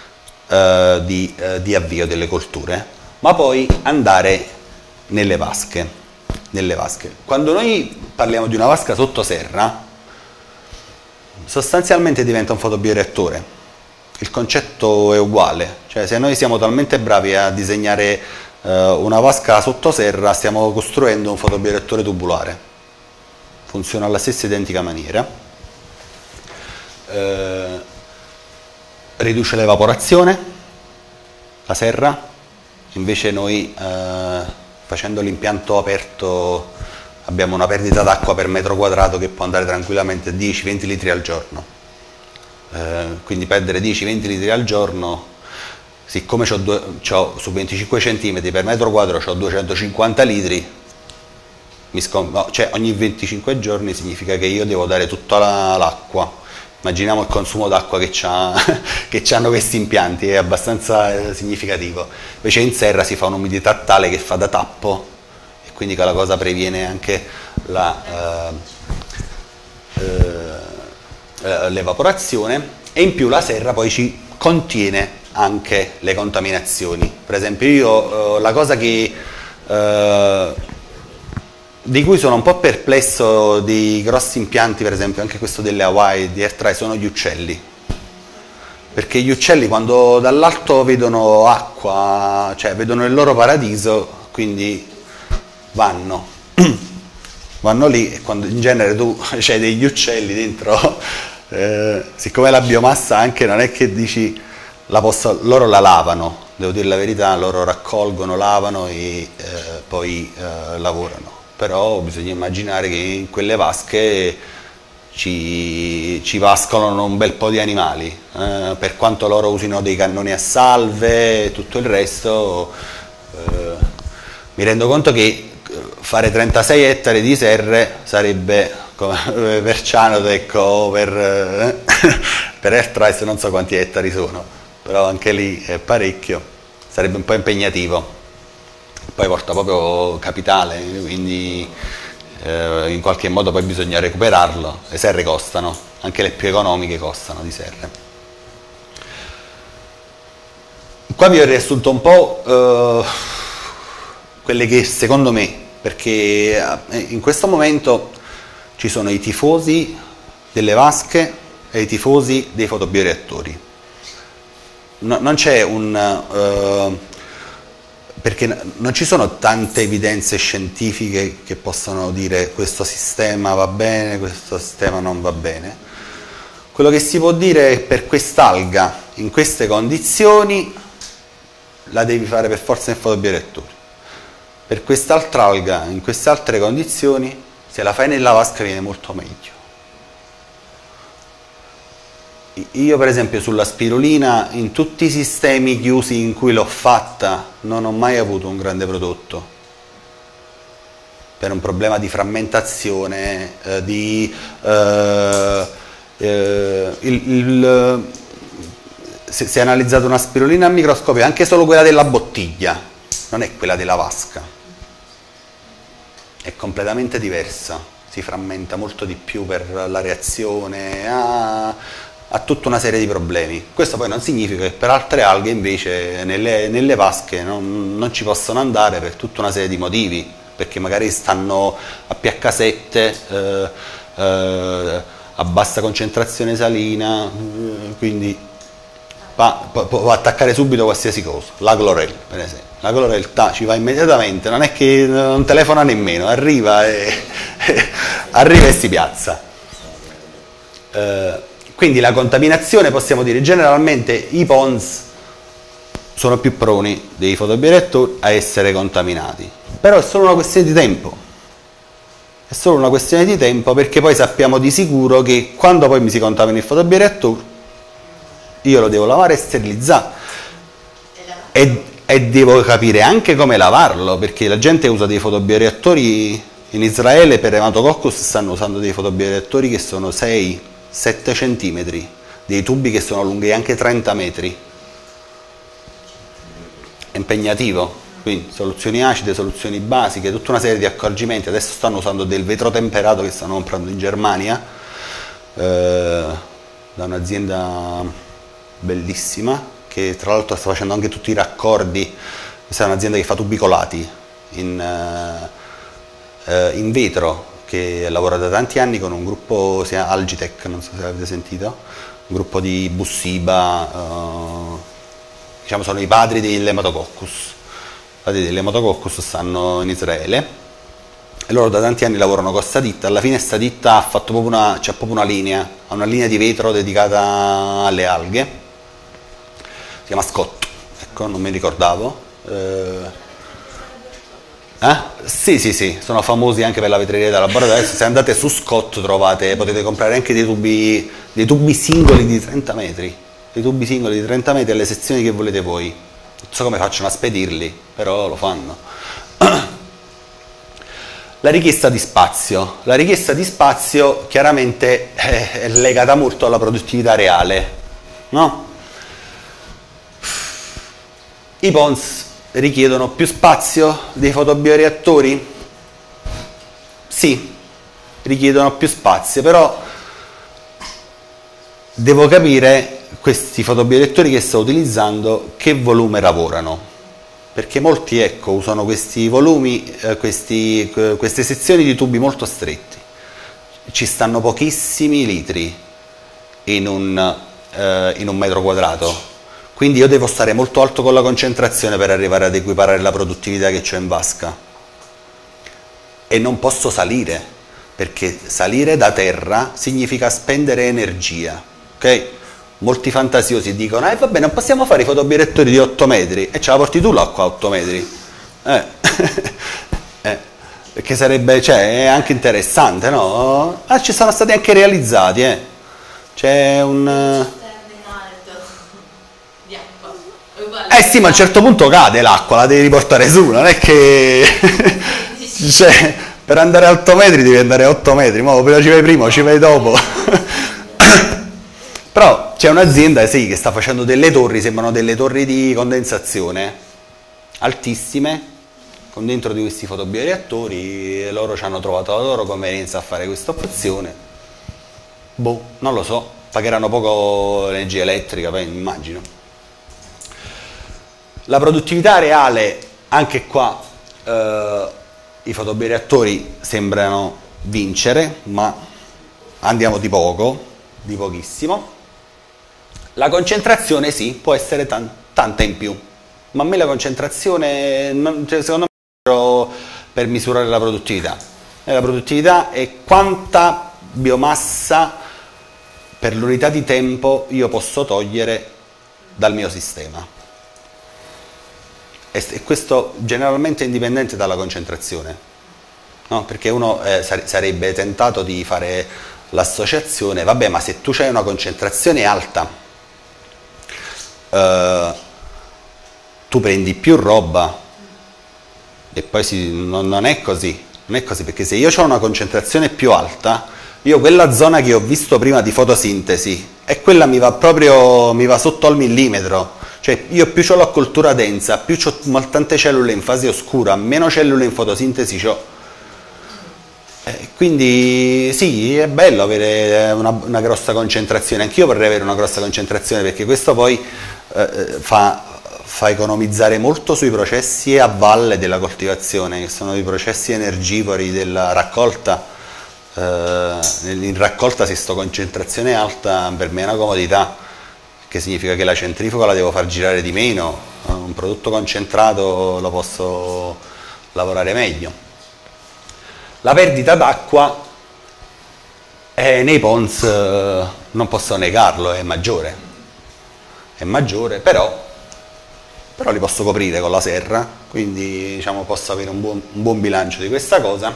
di avvio delle colture, ma poi andare nelle vasche. Quando noi parliamo di una vasca sotto serra, sostanzialmente diventa un fotobioreattore. Il concetto è uguale, cioè se noi siamo talmente bravi a disegnare una vasca sotto serra, stiamo costruendo un fotobioreattore tubulare. Funziona alla stessa identica maniera. Riduce l'evaporazione, la serra, invece noi facendo l'impianto aperto abbiamo una perdita d'acqua per metro quadrato che può andare tranquillamente 10-20 litri al giorno. Quindi perdere 10-20 litri al giorno, siccome c'ho su 25 cm per metro quadro ho 250 litri, cioè ogni 25 giorni significa che io devo dare tutta l'acqua. Immaginiamo il consumo d'acqua che hanno questi impianti, è abbastanza significativo. Invece in serra si fa un'umidità tale che fa da tappo e quindi quella cosa previene anche l'evaporazione, e in più la serra poi ci contiene anche le contaminazioni. Per esempio io la cosa di cui sono un po' perplesso di grossi impianti, per esempio anche questo delle Hawaii, di Airtrice, sono gli uccelli. Perché gli uccelli quando dall'alto vedono acqua, cioè vedono il loro paradiso, quindi vanno. vanno lì e quando in genere tu c'hai degli uccelli dentro, siccome la biomassa anche non è che dici loro la lavano, devo dire la verità, loro raccolgono, lavano e poi lavorano, però bisogna immaginare che in quelle vasche ci pascolano un bel po' di animali, per quanto loro usino dei cannoni a salve e tutto il resto, mi rendo conto che fare 36 ettari di serre sarebbe come per Cianotech o per Airtrace, non so quanti ettari sono, però anche lì è parecchio, sarebbe un po' impegnativo, poi porta proprio capitale, quindi in qualche modo poi bisogna recuperarlo. Le serre costano, anche le più economiche costano di serre. Qua vi ho riassunto un po' quelle che secondo me, perché in questo momento ci sono i tifosi delle vasche e i tifosi dei fotobioreattori. Non c'è perché non ci sono tante evidenze scientifiche che possano dire questo sistema va bene, questo sistema non va bene. Quello che si può dire è per quest'alga in queste condizioni la devi fare per forza in fotobiorettore. Per quest'altra alga in queste altre condizioni, se la fai nella vasca viene molto meglio. Io per esempio sulla spirulina, in tutti i sistemi chiusi in cui l'ho fatta, non ho mai avuto un grande prodotto. Per un problema di frammentazione, se analizzate una spirulina al microscopio, anche solo quella della bottiglia, non è quella della vasca. È completamente diversa, si frammenta molto di più per la reazione, ha tutta una serie di problemi. Questo poi non significa che per altre alghe invece nelle vasche non ci possono andare per tutta una serie di motivi, perché magari stanno a pH 7, a bassa concentrazione salina, quindi può attaccare subito qualsiasi cosa. La chlorella per esempio, la chlorella ci va immediatamente, non è che non telefona nemmeno, arriva e si piazza. Quindi la contaminazione, possiamo dire, generalmente i ponds sono più proni dei fotobioreattori a essere contaminati, però è solo una questione di tempo. È solo una questione di tempo, perché poi sappiamo di sicuro che quando poi mi si contamina il fotobiorettore io lo devo lavare e sterilizzare e devo capire anche come lavarlo, perché la gente usa dei fotobioreattori in Israele per Hematococcus, stanno usando dei fotobioreattori che sono 6-7 centimetri, dei tubi che sono lunghi anche 30 metri. È impegnativo. Quindi soluzioni acide, soluzioni basiche, tutta una serie di accorgimenti. Adesso stanno usando del vetro temperato che stanno comprando in Germania da un'azienda bellissima che tra l'altro sta facendo anche tutti i raccordi. Questa è un'azienda che fa tubi colati in vetro, che lavora da tanti anni con un gruppo, si chiama Algitech, non so se l'avete sentito, un gruppo di Bussiba, diciamo sono i padri dell'Hematococcus. Dell'Hematococcus stanno in Israele e loro da tanti anni lavorano con sta ditta. Alla fine sta ditta ha fatto c'è proprio una linea di vetro dedicata alle alghe, si chiama Scott, ecco, non mi ricordavo. Sì, sono famosi anche per la vetreria da laboratorio. Se andate su Scott potete comprare anche dei tubi singoli di 30 metri, alle sezioni che volete voi. Non so come facciano a spedirli, però lo fanno. La richiesta di spazio chiaramente è legata molto alla produttività reale, no? I ponds richiedono più spazio dei fotobioreattori? Sì, richiedono più spazio, però devo capire questi fotobioreattori che sto utilizzando che volume lavorano, perché molti usano questi volumi, queste sezioni di tubi molto stretti, ci stanno pochissimi litri in un metro quadrato, quindi io devo stare molto alto con la concentrazione per arrivare ad equiparare la produttività che ho in vasca. e non posso salire, perché salire da terra significa spendere energia, ok? Molti fantasiosi dicono, vabbè, non possiamo fare i fotobirettori di 8 metri, e ce la porti tu l'acqua a 8 metri. Perché sarebbe, cioè, è anche interessante, no? Ci sono stati anche realizzati, C'è un... sì, ma a un certo punto cade l'acqua, la devi riportare su, non è che... cioè, per andare a 8 metri devi andare a 8 metri, ma prima ci vai prima o ci vai dopo. Però c'è un'azienda, sì, che sta facendo delle torri, sembrano delle torri di condensazione, altissime, con dentro di questi fotobioreattori, e loro ci hanno trovato la loro convenienza a fare questa opzione. Boh, non lo so, pagheranno poco l'energia elettrica, poi immagino. La produttività reale, anche qua, i fotobioreattori sembrano vincere, ma andiamo di poco, di pochissimo. La concentrazione sì, può essere tanta in più, ma a me la concentrazione, secondo me, per misurare la produttività. La produttività è quanta biomassa per l'unità di tempo io posso togliere dal mio sistema. E questo generalmente è indipendente dalla concentrazione, no? Perché uno sarebbe tentato di fare l'associazione, vabbè, ma se tu hai una concentrazione alta, tu prendi più roba, e poi non è così, perché se io ho una concentrazione più alta, io quella zona che ho visto prima di fotosintesi, e quella mi va sotto al millimetro, cioè io più ho la cultura densa, più ho tante cellule in fase oscura, meno cellule in fotosintesi ho. Quindi sì, è bello avere una grossa concentrazione, anch'io vorrei avere una grossa concentrazione, perché questo poi fa economizzare molto sui processi a valle della coltivazione, che sono i processi energivori della raccolta. In raccolta, se sto concentrazione alta, per me è una comodità, che significa che la centrifuga la devo far girare di meno, un prodotto concentrato lo posso lavorare meglio. La perdita d'acqua nei ponds, non posso negarlo, è maggiore, però li posso coprire con la serra, quindi diciamo posso avere un buon bilancio di questa cosa.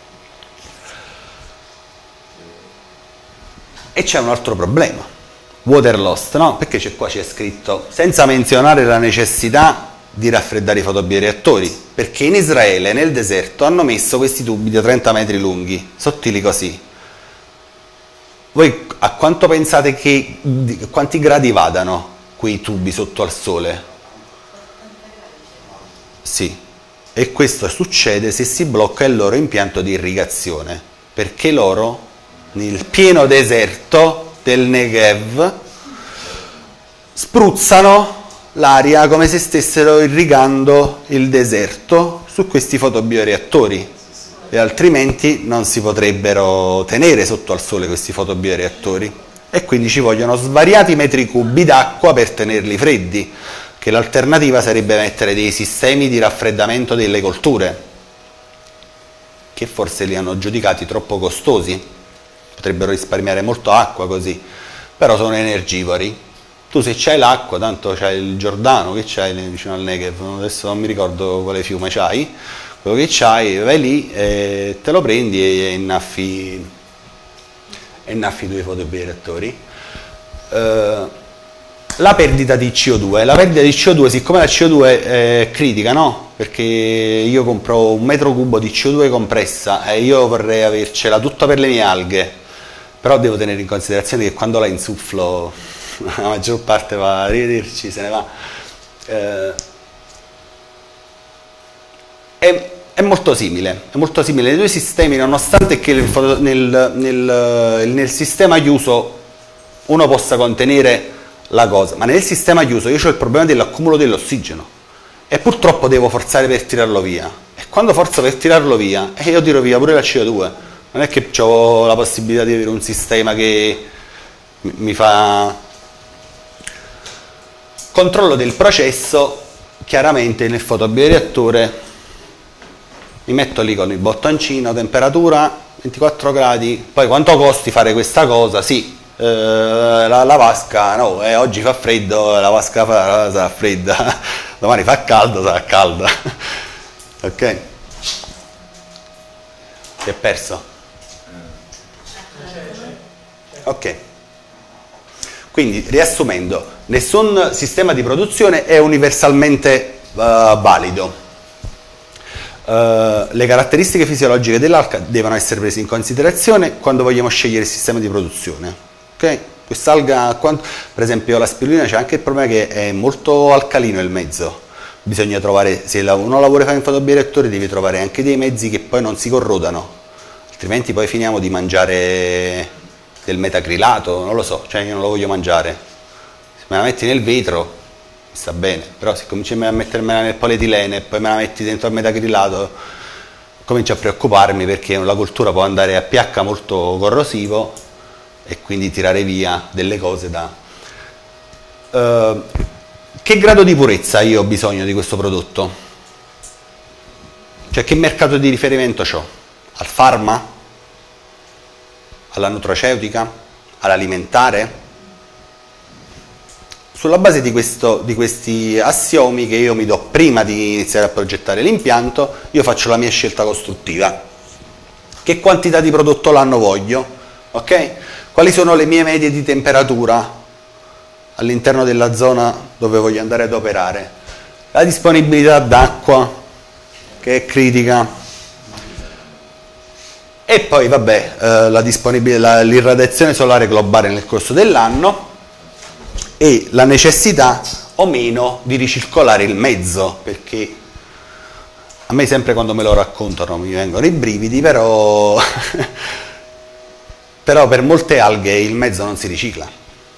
E c'è un altro problema, water loss, no? Perché qua c'è scritto, senza menzionare la necessità di raffreddare i fotobioreattori, perché in Israele, nel deserto, hanno messo questi tubi di 30 metri lunghi, sottili così. Voi a quanto pensate quanti gradi vadano quei tubi sotto al sole? Sì, e questo succede se si blocca il loro impianto di irrigazione, perché loro, nel pieno deserto del Negev, spruzzano l'aria come se stessero irrigando il deserto su questi fotobioreattori, e altrimenti non si potrebbero tenere sotto al sole questi fotobioreattori, e quindi ci vogliono svariati metri cubi d'acqua per tenerli freddi, che l'alternativa sarebbe mettere dei sistemi di raffreddamento delle colture, che forse li hanno giudicati troppo costosi, potrebbero risparmiare molto acqua così, però sono energivori. Tu se c'hai l'acqua, tanto c'hai il Giordano, che c'hai vicino al Negev, adesso non mi ricordo quale fiume c'hai, quello che c'hai, vai lì, te lo prendi e innaffi due fotobioreattori. La perdita di CO2, siccome la CO2 è critica, no? Perché io compro un metro cubo di CO2 compressa e io vorrei avercela tutta per le mie alghe, però devo tenere in considerazione che quando la insufflo la maggior parte va a rivederci, se ne va. È molto simile nei due sistemi, nonostante che nel sistema chiuso uno possa contenere la cosa, ma nel sistema chiuso io ho il problema dell'accumulo dell'ossigeno e purtroppo devo forzare per tirarlo via, e quando forzo per tirarlo via io tiro via pure la CO2, non è che ho la possibilità di avere un sistema che mi fa controllo del processo. Chiaramente nel fotobioreattore mi metto lì con il bottoncino, temperatura 24 gradi, poi quanto costi fare questa cosa? Sì, la vasca, no, oggi fa freddo, la vasca sarà fredda, domani fa caldo, sarà calda. Ok? Si è perso? Ok. Quindi, riassumendo, nessun sistema di produzione è universalmente valido. Le caratteristiche fisiologiche dell'alga devono essere prese in considerazione quando vogliamo scegliere il sistema di produzione. Okay? Quest'alga, per esempio la spirulina, c'è anche il problema che è molto alcalino il mezzo. Bisogna trovare, se uno lavora in fotobiorettore, devi trovare anche dei mezzi che poi non si corrodano, altrimenti poi finiamo di mangiare del metacrilato, non lo so, cioè io non lo voglio mangiare. Se me la metti nel vetro sta bene, però se cominci a mettermela nel polietilene e poi me la metti dentro al metacrilato, comincio a preoccuparmi, perché la cottura può andare a pH molto corrosivo e quindi tirare via delle cose da... che grado di purezza io ho bisogno di questo prodotto? Cioè, che mercato di riferimento ho? Al farma? Alla nutraceutica? All'alimentare? Sulla base di questi assiomi che io mi do prima di iniziare a progettare l'impianto, io faccio la mia scelta costruttiva. Che quantità di prodotto l'anno voglio? Ok? Quali sono le mie medie di temperatura all'interno della zona dove voglio andare ad operare? La disponibilità d'acqua, che è critica. E poi, vabbè, l'irradiazione solare globale nel corso dell'anno, e la necessità o meno di ricircolare il mezzo, perché a me sempre quando me lo raccontano mi vengono i brividi, però per molte alghe il mezzo non si ricicla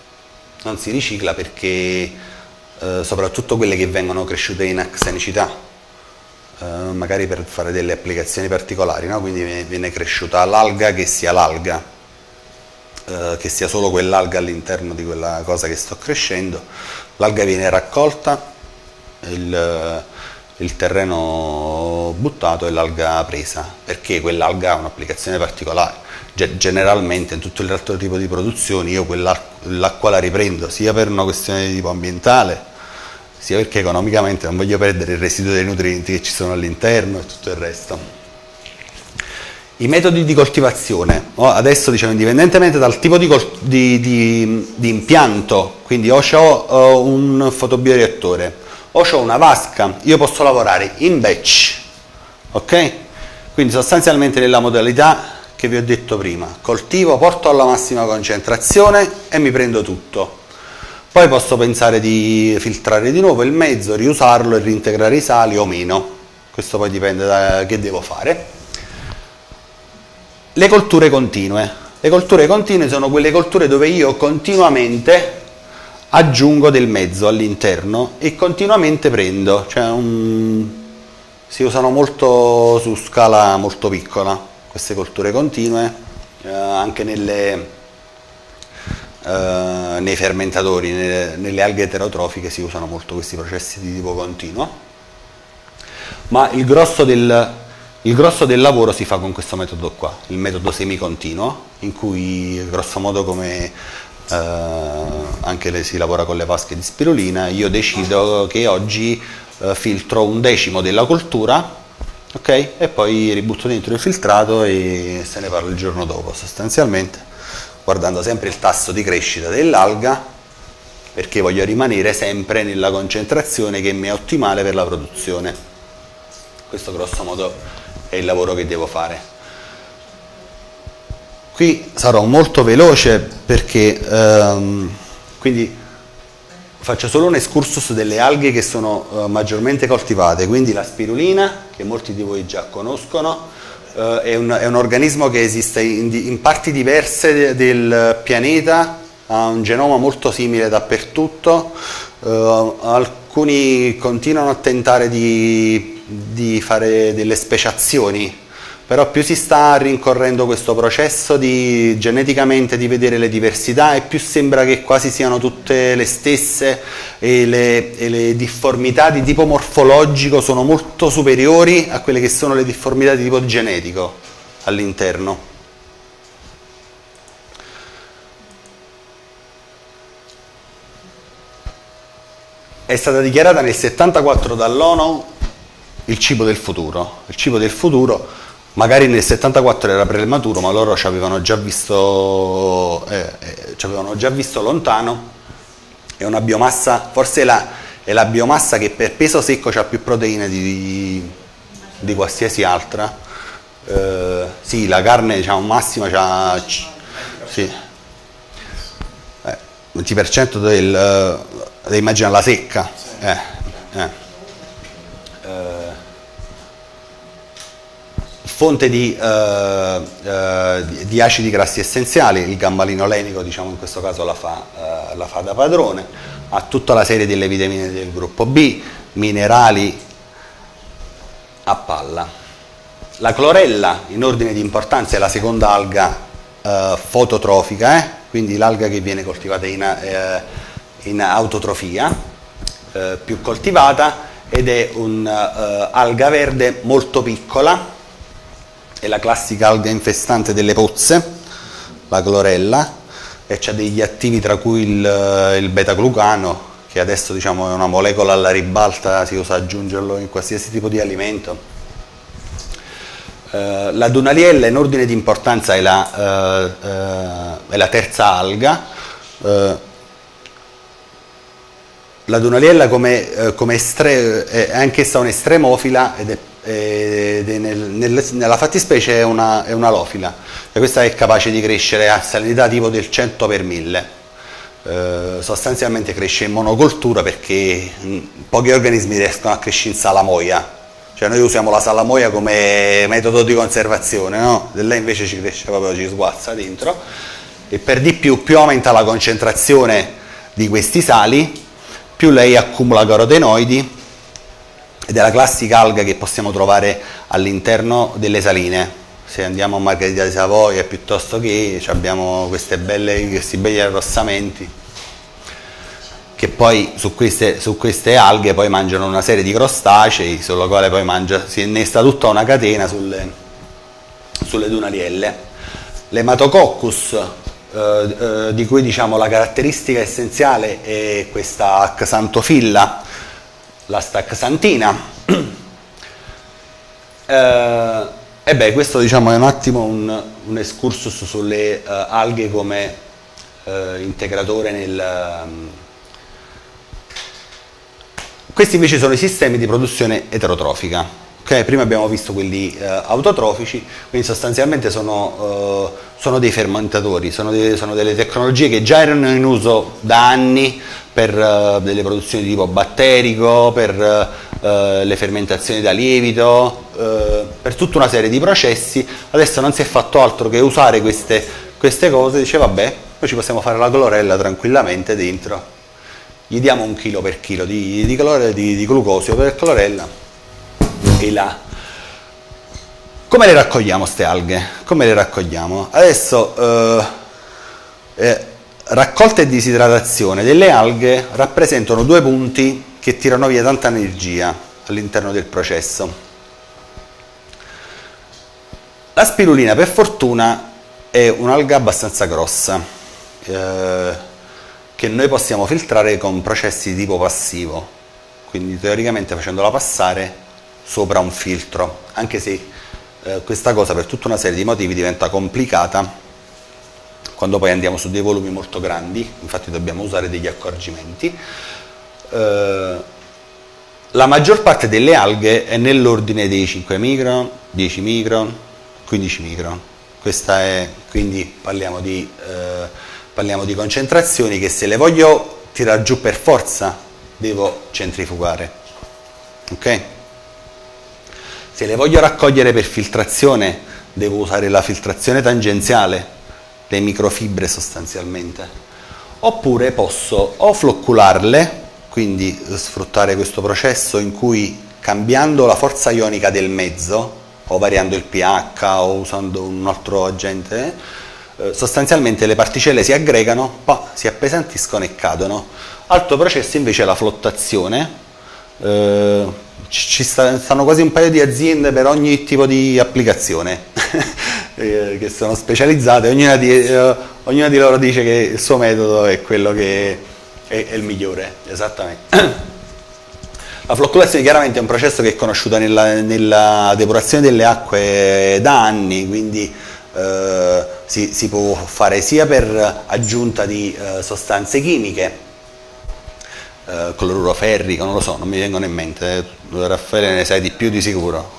perché soprattutto quelle che vengono cresciute in axenicità, magari per fare delle applicazioni particolari, no? Quindi viene cresciuta l'alga, che sia l'alga, che sia solo quell'alga all'interno di quella cosa che sto crescendo, l'alga viene raccolta, il terreno buttato e l'alga presa, perché quell'alga ha un'applicazione particolare. Generalmente in tutto l'altro tipo di produzioni io l'acqua la riprendo sia per una questione di tipo ambientale, sia perché economicamente non voglio perdere il residuo dei nutrienti che ci sono all'interno e tutto il resto. I metodi di coltivazione, adesso diciamo, indipendentemente dal tipo di impianto, quindi o ho un fotobioreattore o ho una vasca, io posso lavorare in batch, ok? Quindi sostanzialmente nella modalità che vi ho detto prima, coltivo, porto alla massima concentrazione e mi prendo tutto. Poi posso pensare di filtrare di nuovo il mezzo, riusarlo e reintegrare i sali o meno, questo poi dipende da che devo fare. Le colture continue. Le colture continue sono quelle colture dove io continuamente aggiungo del mezzo all'interno e continuamente prendo, cioè si usano molto su scala molto piccola queste colture continue, anche nei fermentatori, nelle alghe eterotrofiche si usano molto questi processi di tipo continuo, ma il grosso del lavoro si fa con questo metodo qua, il metodo semicontinuo, in cui grosso modo come anche si lavora con le vasche di spirulina, io decido che oggi filtro 1/10 della coltura, ok? E poi ributto dentro il filtrato e se ne parla il giorno dopo, sostanzialmente, guardando sempre il tasso di crescita dell'alga, perché voglio rimanere sempre nella concentrazione che mi è ottimale per la produzione. Questo grosso modo è il lavoro che devo fare. Qui sarò molto veloce perché quindi faccio solo un excursus delle alghe che sono maggiormente coltivate, quindi la spirulina, che molti di voi già conoscono, è un organismo che esiste in parti diverse del pianeta, ha un genoma molto simile dappertutto, alcuni continuano a tentare di fare delle speciazioni però più si sta rincorrendo questo processo di geneticamente di vedere le diversità e più sembra che quasi siano tutte le stesse e le difformità di tipo morfologico sono molto superiori a quelle che sono le difformità di tipo genetico all'interno. È stata dichiarata nel 74 dall'ONU il cibo del futuro. Il cibo del futuro, magari nel 74 era prematuro, ma loro ci avevano già visto lontano. È una biomassa, forse è la biomassa che per peso secco ha più proteine di qualsiasi altra. Sì, la carne diciamo massima c'ha sì, 20% immagina la secca. Fonte di acidi grassi essenziali, il gammalinolenico diciamo in questo caso la fa da padrone, ha tutta la serie delle vitamine del gruppo B, minerali a palla. La clorella in ordine di importanza è la seconda alga fototrofica, quindi l'alga che viene coltivata in autotrofia, più coltivata, ed è un'alga verde molto piccola. È la classica alga infestante delle pozze, la clorella, e c'ha degli attivi tra cui il beta-glucano, che adesso diciamo è una molecola alla ribalta, si usa aggiungerlo in qualsiasi tipo di alimento. La Dunaliella in ordine di importanza è la terza alga. La Dunaliella è anch'essa un'estremofila ed è nella fattispecie è una alofila, e questa è capace di crescere a salinità tipo del 100 per 1000. Sostanzialmente cresce in monocoltura perché pochi organismi riescono a crescere in salamoia, cioè noi usiamo la salamoia come metodo di conservazione, no? Lei invece ci cresce proprio, ci sguazza dentro, e per di più aumenta la concentrazione di questi sali, più lei accumula carotenoidi, ed è la classica alga che possiamo trovare all'interno delle saline. Se andiamo a Margherita di Savoia piuttosto che abbiamo questi belli arrossamenti, che poi su queste alghe poi mangiano una serie di crostacei, sulla quale poi si innesta tutta una catena sulle Dunalielle. L'Hematococcus, di cui diciamo la caratteristica essenziale è questa xanthophylla, la staxantina. Questo diciamo è un attimo un excursus sulle alghe come integratore Questi invece sono i sistemi di produzione eterotrofica. Okay? Prima abbiamo visto quelli autotrofici, quindi sostanzialmente sono dei fermentatori, sono delle tecnologie che già erano in uso da anni per delle produzioni di tipo batterico, per le fermentazioni da lievito, per tutta una serie di processi. Adesso non si è fatto altro che usare queste cose, dice vabbè, noi ci possiamo fare la clorella tranquillamente dentro, gli diamo 1 chilo per chilo di glucosio per clorella e là. Come le raccogliamo queste alghe? Come le raccogliamo? Adesso raccolta e disidratazione delle alghe rappresentano 2 punti che tirano via tanta energia all'interno del processo. La spirulina per fortuna è un'alga abbastanza grossa che noi possiamo filtrare con processi di tipo passivo, quindi teoricamente facendola passare sopra un filtro, anche se questa cosa per tutta una serie di motivi diventa complicata quando poi andiamo su dei volumi molto grandi, infatti dobbiamo usare degli accorgimenti. La maggior parte delle alghe è nell'ordine dei 5 micron, 10 micron, 15 micron. Quindi parliamo di concentrazioni che, se le voglio tirare giù per forza, devo centrifugare. Ok? Se le voglio raccogliere per filtrazione, devo usare la filtrazione tangenziale, le microfibre sostanzialmente. Oppure posso o floccularle, quindi sfruttare questo processo in cui, cambiando la forza ionica del mezzo, o variando il pH o usando un altro agente, sostanzialmente le particelle si aggregano, si appesantiscono e cadono. Altro processo invece è la flottazione. Stanno quasi un paio di aziende per ogni tipo di applicazione che sono specializzate, ognuna di loro dice che il suo metodo è quello che è il migliore, esattamente. La flocculazione chiaramente è un processo che è conosciuto nella depurazione delle acque da anni, quindi si può fare sia per aggiunta di sostanze chimiche, cloruro ferrico, non lo so, non mi vengono in mente, Raffaele ne sai di più di sicuro,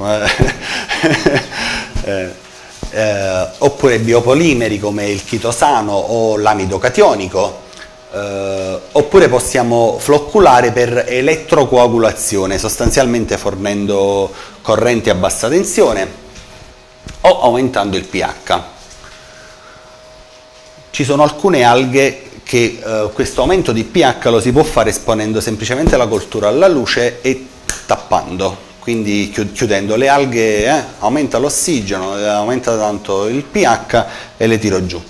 oppure biopolimeri come il chitosano o l'amido cationico, oppure possiamo flocculare per elettrocoagulazione, sostanzialmente fornendo corrente a bassa tensione o aumentando il pH. Ci sono alcune alghe che questo aumento di pH lo si può fare esponendo semplicemente la coltura alla luce e tappando, quindi chiudendo le alghe, aumenta l'ossigeno, aumenta tanto il pH e le tiro giù.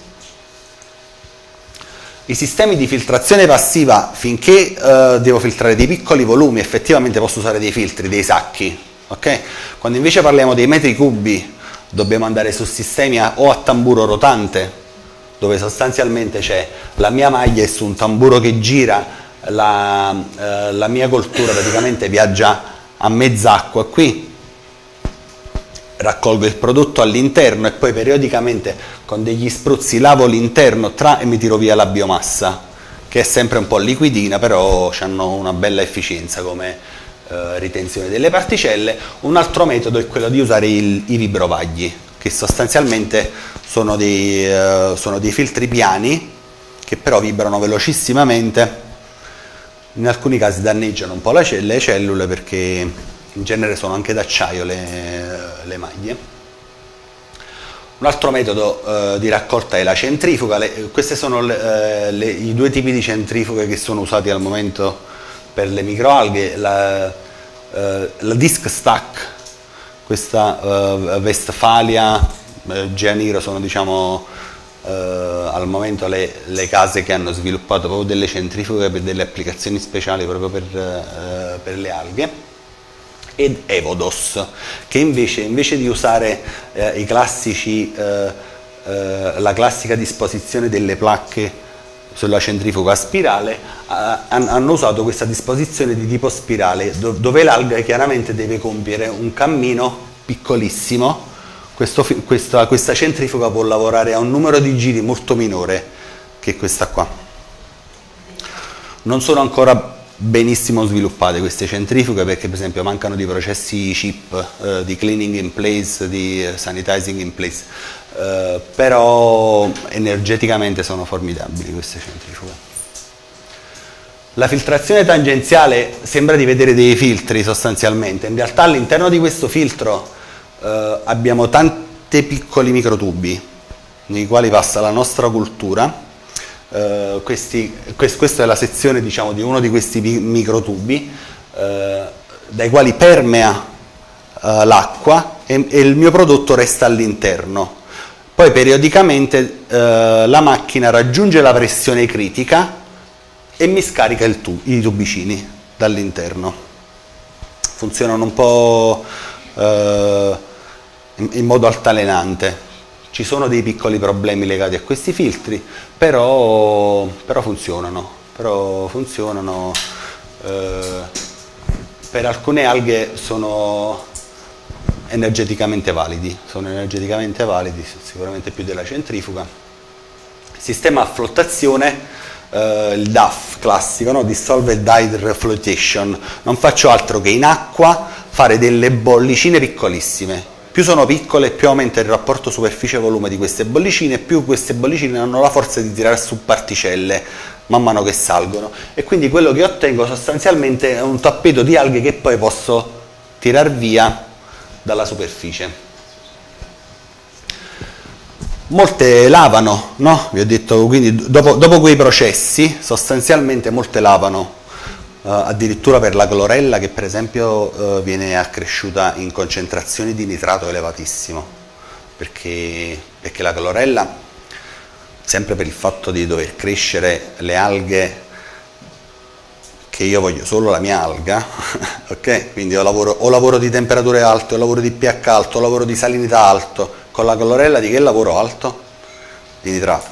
I sistemi di filtrazione passiva, finché devo filtrare dei piccoli volumi, effettivamente posso usare dei filtri, dei sacchi, ok? Quando invece parliamo dei metri cubi dobbiamo andare su sistemi o a tamburo rotante, dove sostanzialmente c'è la mia maglia e su un tamburo che gira la mia coltura praticamente viaggia a mezz'acqua qui, raccolgo il prodotto all'interno e poi periodicamente con degli spruzzi lavo l'interno e mi tiro via la biomassa, che è sempre un po' liquidina, però hanno una bella efficienza come ritenzione delle particelle. Un altro metodo è quello di usare i vibrovagli, che sostanzialmente sono dei filtri piani che però vibrano velocissimamente. In alcuni casi danneggiano un po' le cellule, perché in genere sono anche d'acciaio le maglie. Un altro metodo di raccolta è la centrifuga. Questi sono i due tipi di centrifughe che sono usati al momento per le microalghe. La disc stack, questa Westfalia, Gianiro sono, diciamo, al momento le case che hanno sviluppato proprio delle centrifughe per delle applicazioni speciali proprio per le alghe, ed Evodos, che invece di usare la classica disposizione delle placche sulla centrifuga a spirale, hanno usato questa disposizione di tipo spirale, dove l'alga chiaramente deve compiere un cammino piccolissimo. Questa centrifuga può lavorare a un numero di giri molto minore che questa qua. Non sono ancora benissimo sviluppate queste centrifughe, perché per esempio mancano di processi CHIP, di cleaning in place, di sanitizing in place, però energeticamente sono formidabili queste centrifughe. La filtrazione tangenziale sembra di vedere dei filtri sostanzialmente, in realtà all'interno di questo filtro abbiamo tanti piccoli microtubi nei quali passa la nostra cultura. Questa è la sezione, diciamo, di uno di questi microtubi dai quali permea l'acqua e il mio prodotto resta all'interno. Poi periodicamente la macchina raggiunge la pressione critica e mi scarica i tubicini dall'interno. Funzionano un po' in modo altalenante. Ci sono dei piccoli problemi legati a questi filtri, però funzionano. Per alcune alghe sono energeticamente validi, sicuramente più della centrifuga. Sistema a flottazione, il DAF classico, no? Dissolved Hydrogen Flotation. Non faccio altro che in acqua fare delle bollicine piccolissime. Più sono piccole, più aumenta il rapporto superficie-volume di queste bollicine, più queste bollicine hanno la forza di tirare su particelle man mano che salgono. E quindi quello che ottengo sostanzialmente è un tappeto di alghe che poi posso tirar via dalla superficie. Molte lavano, no? Vi ho detto, quindi dopo quei processi sostanzialmente molte lavano addirittura per la clorella, che per esempio viene accresciuta in concentrazioni di nitrato elevatissimo, perché la clorella, sempre per il fatto di dover crescere le alghe, che io voglio solo la mia alga, ok? Quindi o lavoro di temperature alte, o lavoro di pH alto, o lavoro di salinità alto. Con la clorella di che lavoro alto? Di nitrato,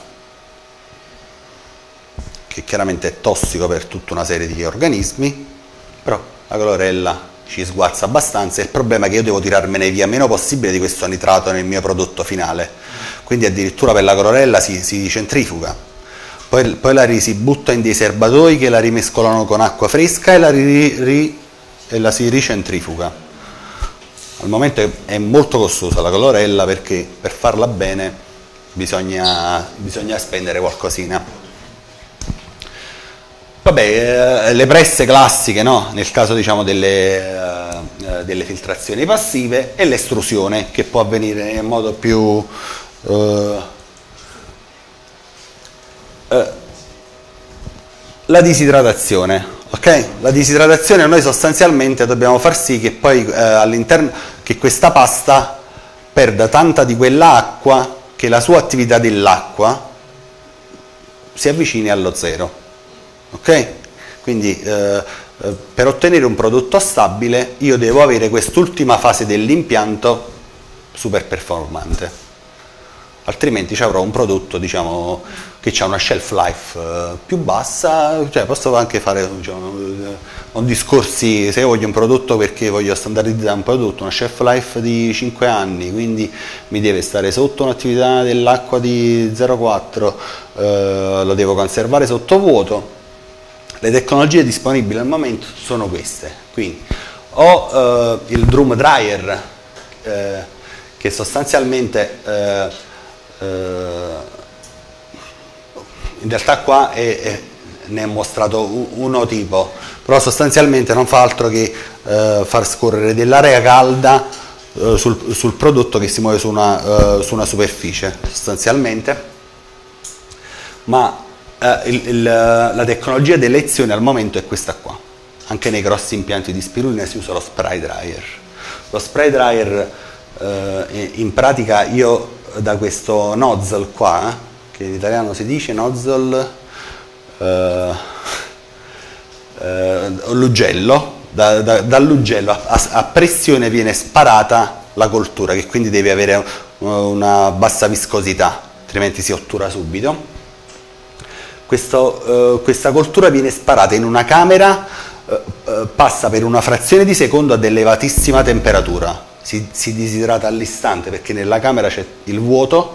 che chiaramente è tossico per tutta una serie di organismi, però la clorella ci sguazza abbastanza. Il problema è che io devo tirarmene via meno possibile di questo nitrato nel mio prodotto finale, quindi addirittura per la clorella si centrifuga, poi si butta in dei serbatoi che la rimescolano con acqua fresca e la si ricentrifuga. Al momento è molto costosa la clorella, perché per farla bene bisogna spendere qualcosina. Vabbè, le presse classiche, no? Nel caso diciamo delle filtrazioni passive, e l'estrusione, che può avvenire in modo più la disidratazione, ok? La disidratazione, noi sostanzialmente dobbiamo far sì che poi all'interno, che questa pasta perda tanta di quella acqua, che la sua attività dell'acqua si avvicini allo zero, ok? Quindi per ottenere un prodotto stabile io devo avere quest'ultima fase dell'impianto super performante, altrimenti ci avrò un prodotto, diciamo, che ha una shelf life più bassa. Cioè, posso anche fare, diciamo, un discorsi, se io voglio un prodotto, perché voglio standardizzare un prodotto, una shelf life di 5 anni, quindi mi deve stare sotto un'attività dell'acqua di 0,4, lo devo conservare sotto vuoto. Le tecnologie disponibili al momento sono queste, quindi ho il drum dryer, che sostanzialmente in realtà qua ne è mostrato uno tipo, però sostanzialmente non fa altro che far scorrere dell'aria calda sul prodotto che si muove su una superficie sostanzialmente, ma la tecnologia di elezione al momento è questa qua. Anche nei grossi impianti di spirulina si usa lo spray dryer. Lo spray dryer in pratica, io da questo nozzle qua, che in italiano si dice nozzle, l'ugello, dall'ugello a pressione viene sparata la coltura, che quindi deve avere una bassa viscosità, altrimenti si ottura subito. Questa coltura viene sparata in una camera, passa per una frazione di secondo ad elevatissima temperatura, si disidrata all'istante, perché nella camera c'è il vuoto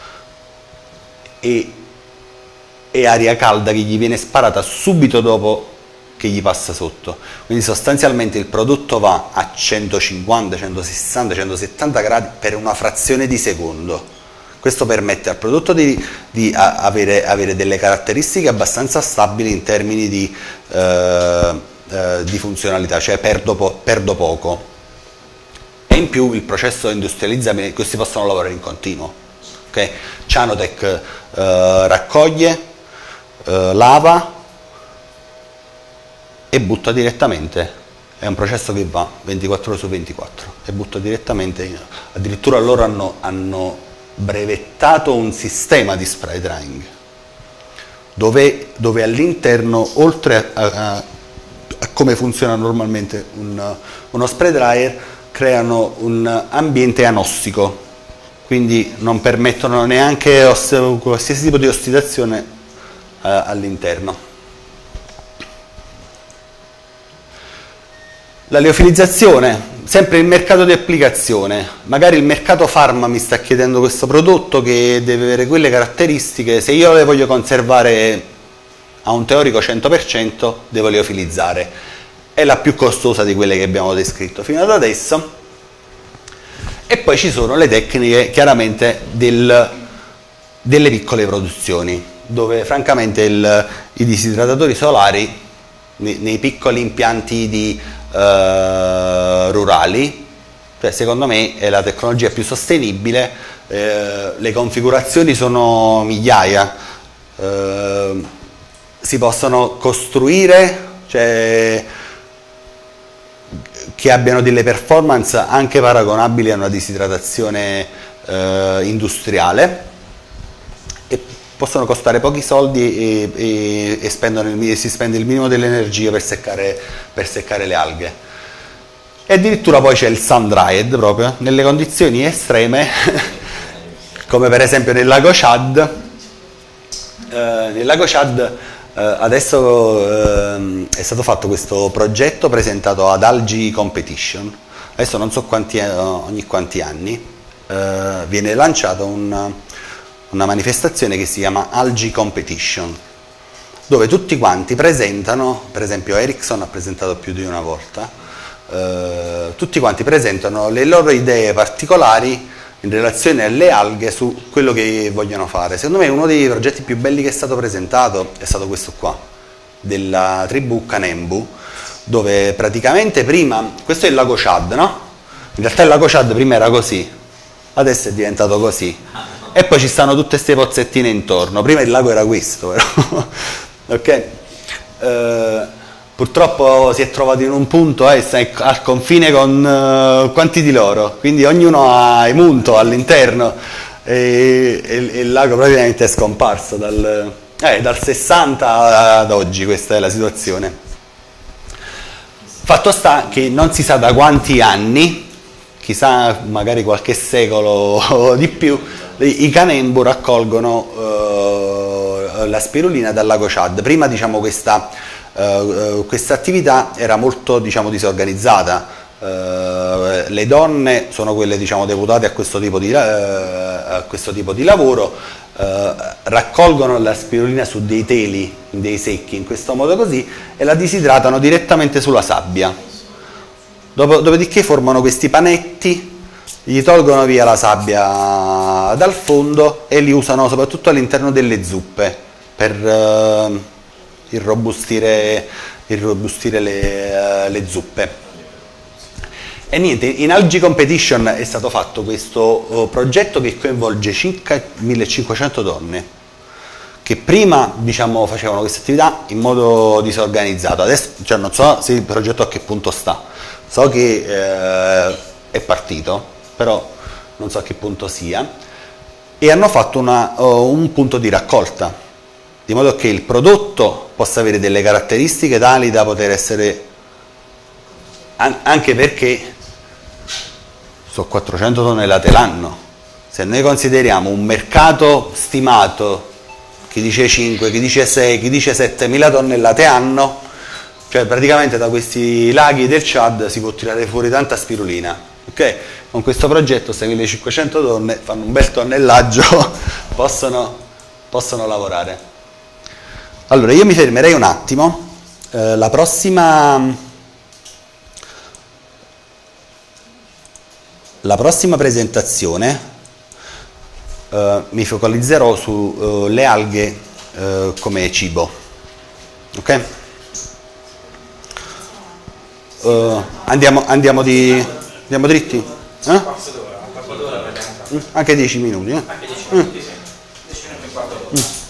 e aria calda che gli viene sparata subito dopo che gli passa sotto. Quindi sostanzialmente il prodotto va a 150, 160, 170 gradi per una frazione di secondo. Questo permette al prodotto di avere delle caratteristiche abbastanza stabili in termini di funzionalità, cioè perdo poco. E in più il processo industrializzabile, questi possono lavorare in continuo. Okay? Cianotech raccoglie, lava e butta direttamente. È un processo che va 24 ore su 24 e butta direttamente. Addirittura loro hanno brevettato un sistema di spray drying dove all'interno, oltre a come funziona normalmente uno spray dryer, creano un ambiente anossico, quindi non permettono neanche qualsiasi tipo di ossidazione all'interno. La liofilizzazione, sempre il mercato di applicazione. Magari il mercato farma mi sta chiedendo questo prodotto che deve avere quelle caratteristiche, se io le voglio conservare a un teorico 100% devo liofilizzare. È la più costosa di quelle che abbiamo descritto fino ad adesso. E poi ci sono le tecniche chiaramente delle piccole produzioni, dove francamente i disidratatori solari nei piccoli impianti rurali, cioè, secondo me è la tecnologia più sostenibile. Le configurazioni sono migliaia, si possono costruire cioè che abbiano delle performance anche paragonabili a una disidratazione industriale, e possono costare pochi soldi e si spende il minimo dell'energia per seccare le alghe. E addirittura poi c'è il sun dried, proprio nelle condizioni estreme come per esempio nel lago Chad. Adesso è stato fatto questo progetto presentato ad Algae Competition. Adesso non so ogni quanti anni viene lanciata una manifestazione che si chiama Algae Competition, dove tutti quanti presentano, per esempio Ericsson ha presentato più di una volta, tutti quanti presentano le loro idee particolari in relazione alle alghe su quello che vogliono fare. Secondo me uno dei progetti più belli che è stato presentato è stato questo qua, della tribù Kanembu, dove praticamente prima, questo è il lago Chad, no? In realtà il lago Chad prima era così, adesso è diventato così, e poi ci stanno tutte queste pozzettine intorno. Prima il lago era questo, però. Ok? Purtroppo si è trovato in un punto, sta al confine con quanti di loro, quindi ognuno ha emunto all'interno, e il lago praticamente è scomparso dal 60 ad oggi. Questa è la situazione. Fatto sta che non si sa da quanti anni, chissà magari qualche secolo o di più, i Kanembu raccolgono la spirulina dal lago Chad. Prima, diciamo, questa attività era molto, diciamo, disorganizzata. Le donne sono quelle, diciamo, deputate a questo tipo di lavoro, raccolgono la spirulina su dei teli, dei secchi, in questo modo così, e la disidratano direttamente sulla sabbia. Dopodiché formano questi panetti, gli tolgono via la sabbia dal fondo e li usano soprattutto all'interno delle zuppe per irrobustire le zuppe. E niente, in Algae Competition è stato fatto questo progetto che coinvolge circa 1500 donne, che prima, diciamo, facevano questa attività in modo disorganizzato. Adesso, cioè, non so se il progetto a che punto sta, so che è partito, però non so a che punto sia, e hanno fatto un punto di raccolta, di modo che il prodotto possa avere delle caratteristiche tali da poter essere, anche perché sono 400 tonnellate l'anno. Se noi consideriamo un mercato stimato, chi dice 5, chi dice 6, chi dice 7.000 tonnellate anno, cioè praticamente da questi laghi del Chad si può tirare fuori tanta spirulina. Ok? Con questo progetto 6.500 donne fanno un bel tonnellaggio, possono lavorare. Allora, io mi fermerei un attimo. La prossima presentazione mi focalizzerò sulle alghe come cibo. Ok? Andiamo dritti? Anche 10 minuti. Anche 10 minuti, sì. 10 minuti e 4 ore.